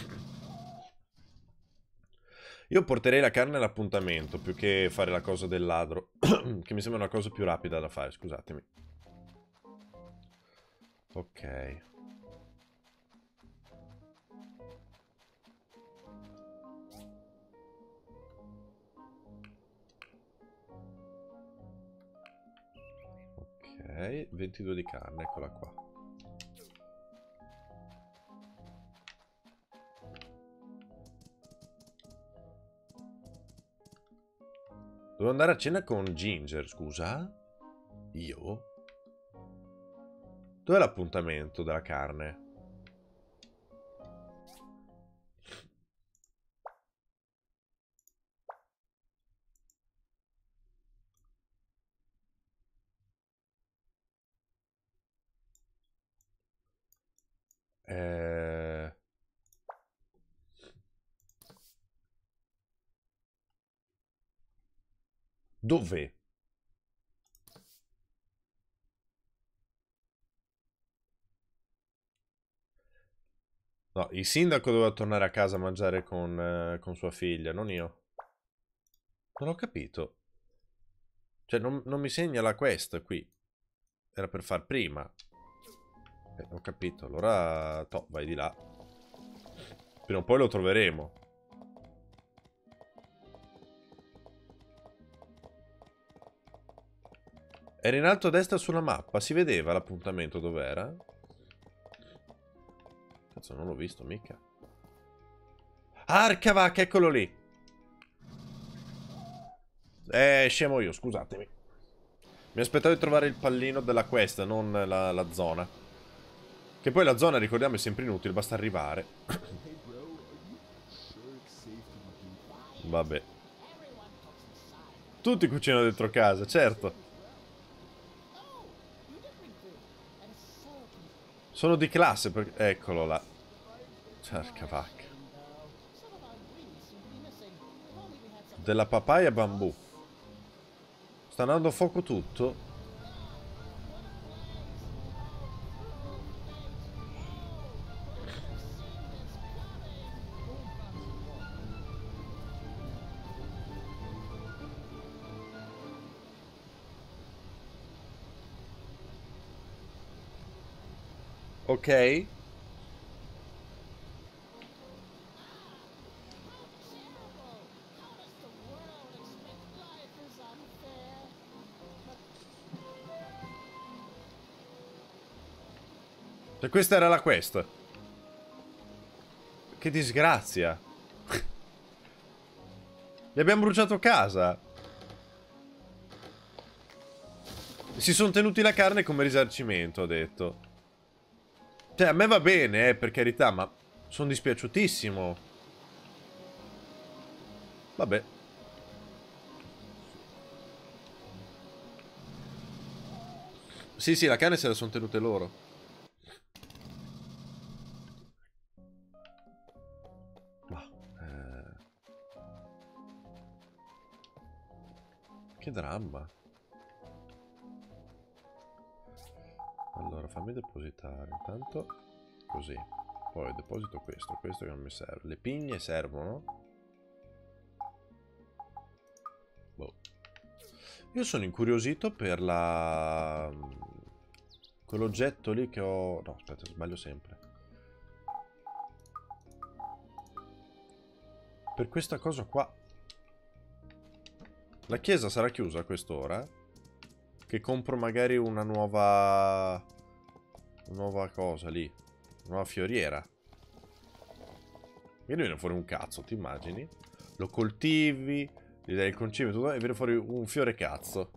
Io porterei la carne all'appuntamento più che fare la cosa del ladro. Che mi sembra una cosa più rapida da fare, scusatemi. Ok. Ok, ventidue di carne, eccola qua. Devo andare a cena con Ginger, scusa? Io? Dov'è l'appuntamento della carne? Eh... Dov'è? No, il sindaco doveva tornare a casa a mangiare con, eh, con sua figlia, non io. Non ho capito. Cioè, non, non mi segna la quest qui. Era per far prima. Eh, ho capito. Allora, to, vai di là. Prima o poi lo troveremo. Era in alto a destra sulla mappa. Si vedeva l'appuntamento dov'era? Cazzo, non l'ho visto, mica. Arca vacca, eccolo lì. Eh, scemo io, scusatemi. Mi aspettavo di trovare il pallino della quest, non la, la zona. Che poi la zona, ricordiamo, è sempre inutile, basta arrivare. Vabbè. Tutti cucinano dentro casa, certo. Sono di classe perché... Eccolo là. Cerca vacca. Della papaya bambù. Sta andando a fuoco tutto. Ok. E questa era la quest. Che disgrazia. Gli abbiamo bruciato casa. Si sono tenuti la carne come risarcimento, ha detto. Cioè, a me va bene, eh, per carità, ma sono dispiaciutissimo. Vabbè. Sì, sì, la carne se la sono tenute loro. Ma, eh... Che dramma. Allora, fammi depositare. Intanto, così. Poi deposito questo, questo che non mi serve. Le pigne servono? Boh. Io sono incuriosito per la... quell'oggetto lì che ho... No, aspetta, sbaglio sempre. Per questa cosa qua. La chiesa sarà chiusa a quest'ora? Che compro magari una nuova... Una nuova cosa lì. Una nuova fioriera. E viene fuori un cazzo, ti immagini? Lo coltivi, gli dai il concime e tutto, e viene fuori un fiore cazzo.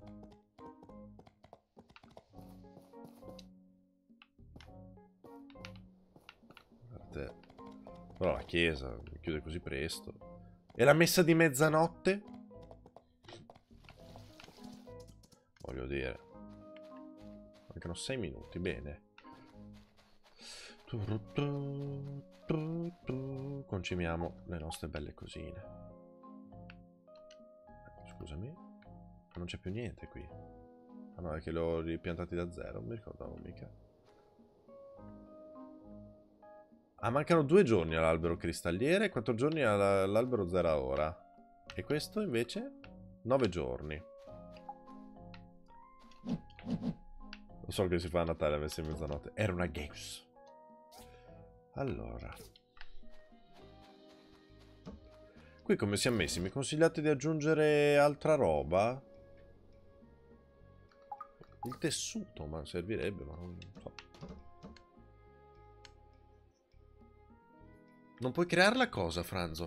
Guardate. Però la chiesa chiude così presto. E la messa di mezzanotte? Voglio dire. Mancano sei minuti, bene. Concimiamo le nostre belle cosine. Scusami. Non c'è più niente qui. Ah no, è che l'ho ripiantati da zero, non mi ricordavo mica. Ah, mancano due giorni all'albero cristalliere e quattro giorni all'albero zero ora. E questo invece? nove giorni. Non so che si fa a Natale a messa in mezzanotte. Era una games. Allora. Qui come siamo messi? Mi consigliate di aggiungere altra roba? Il tessuto, ma servirebbe, ma non so. Non puoi creare la cosa, Franzo.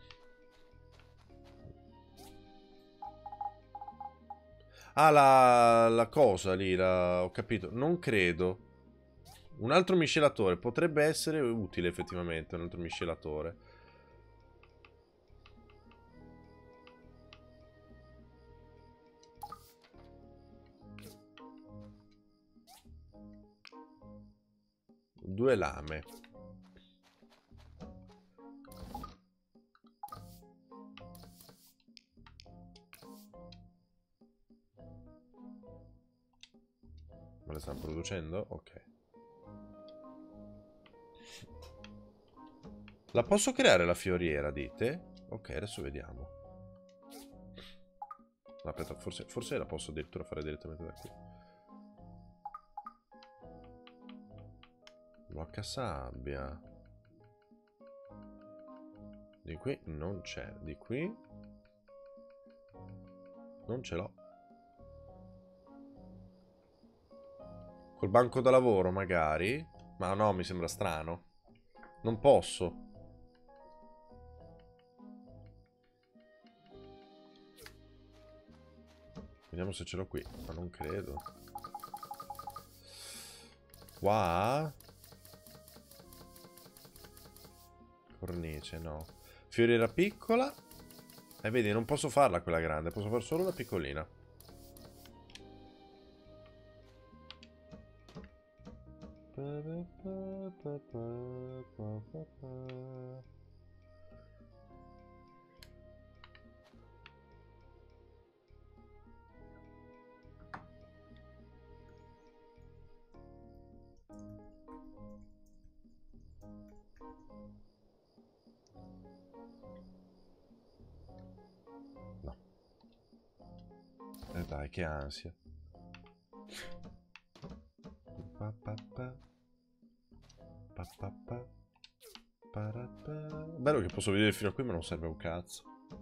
Ah, la, la cosa lì, la, ho capito. Non credo. Un altro miscelatore. Potrebbe essere utile, effettivamente, un altro miscelatore. Due lame. Me le stanno producendo? Ok. La posso creare la fioriera, dite? Ok, adesso vediamo. No, aspetta, forse, forse la posso addirittura fare direttamente da qui. Blocca sabbia. Di qui non c'è. Di qui non ce l'ho. Col banco da lavoro magari. Ma no, mi sembra strano. Non posso. Vediamo se ce l'ho qui. Ma non credo. Qua. Cornice, no. Fioriera piccola. E eh, vedi, non posso farla quella grande. Posso fare solo la piccolina. No. E eh dai, che ansia. Pa, pa, pa. Pa, pa, pa. Bello che posso vedere fino a qui, ma non serve un cazzo.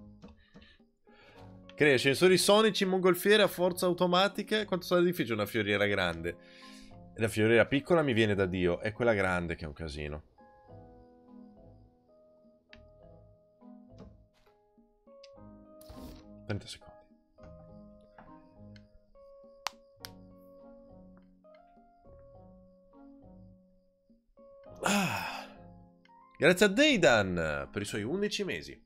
Crea sensori sonici in mongolfiere a forza automatica. Quanto sarà difficile una fioriera grande? E la fioriera piccola mi viene da Dio. È quella grande che è un casino. trenta secondi. Ah. Grazie a Deidan per i suoi undici mesi.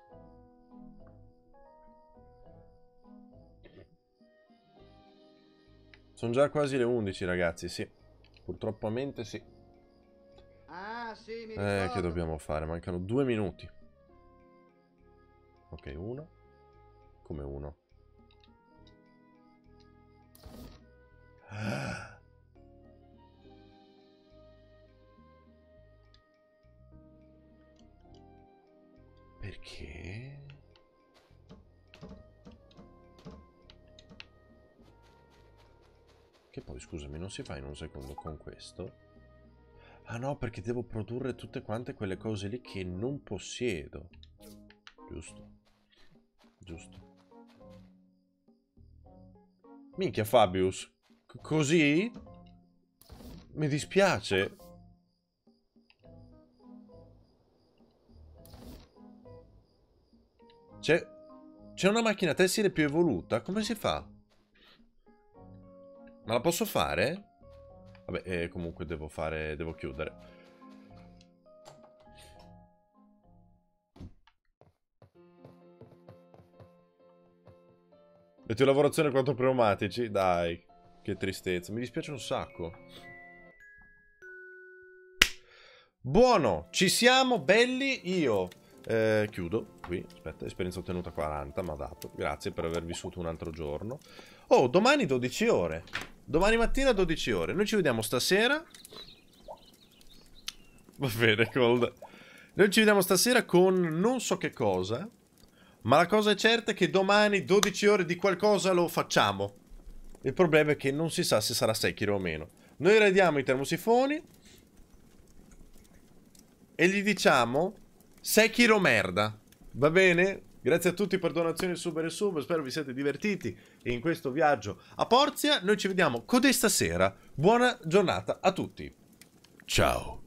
Sono già quasi le undici, ragazzi, sì. Purtroppo sì. Ah, sì, mi Eh, ricordo. che dobbiamo fare? Mancano due minuti. Ok, uno. Come uno? Ah. Perché? Che poi, scusami, non si fa in un secondo con questo? Ah no, perché devo produrre tutte quante quelle cose lì che non possiedo. Giusto. Giusto. Minchia, Fabius. C- così? Mi dispiace. C'è... C'è una macchina tessile più evoluta? Come si fa? Ma la posso fare? Vabbè, eh, comunque devo fare... Devo chiudere. Metti lavorazione quattro pneumatici? Dai, che tristezza. Mi dispiace un sacco. Buono, ci siamo, belli. Io eh, chiudo qui. Aspetta, esperienza ottenuta quaranta, mi ha dato. Grazie per aver vissuto un altro giorno. Oh, domani dodici ore. Domani mattina dodici ore. Noi ci vediamo stasera. Va bene, Cold. Noi ci vediamo stasera con non so che cosa. Ma la cosa è certa è che domani dodici ore di qualcosa lo facciamo. Il problema è che non si sa se sarà Sekiro o meno. Noi radiamo i termosifoni e gli diciamo Sekiro merda. Va bene? Grazie a tutti per donazioni, sub e sub. Spero vi siate divertiti in questo viaggio a Porzia. Noi ci vediamo codesta sera. Buona giornata a tutti. Ciao.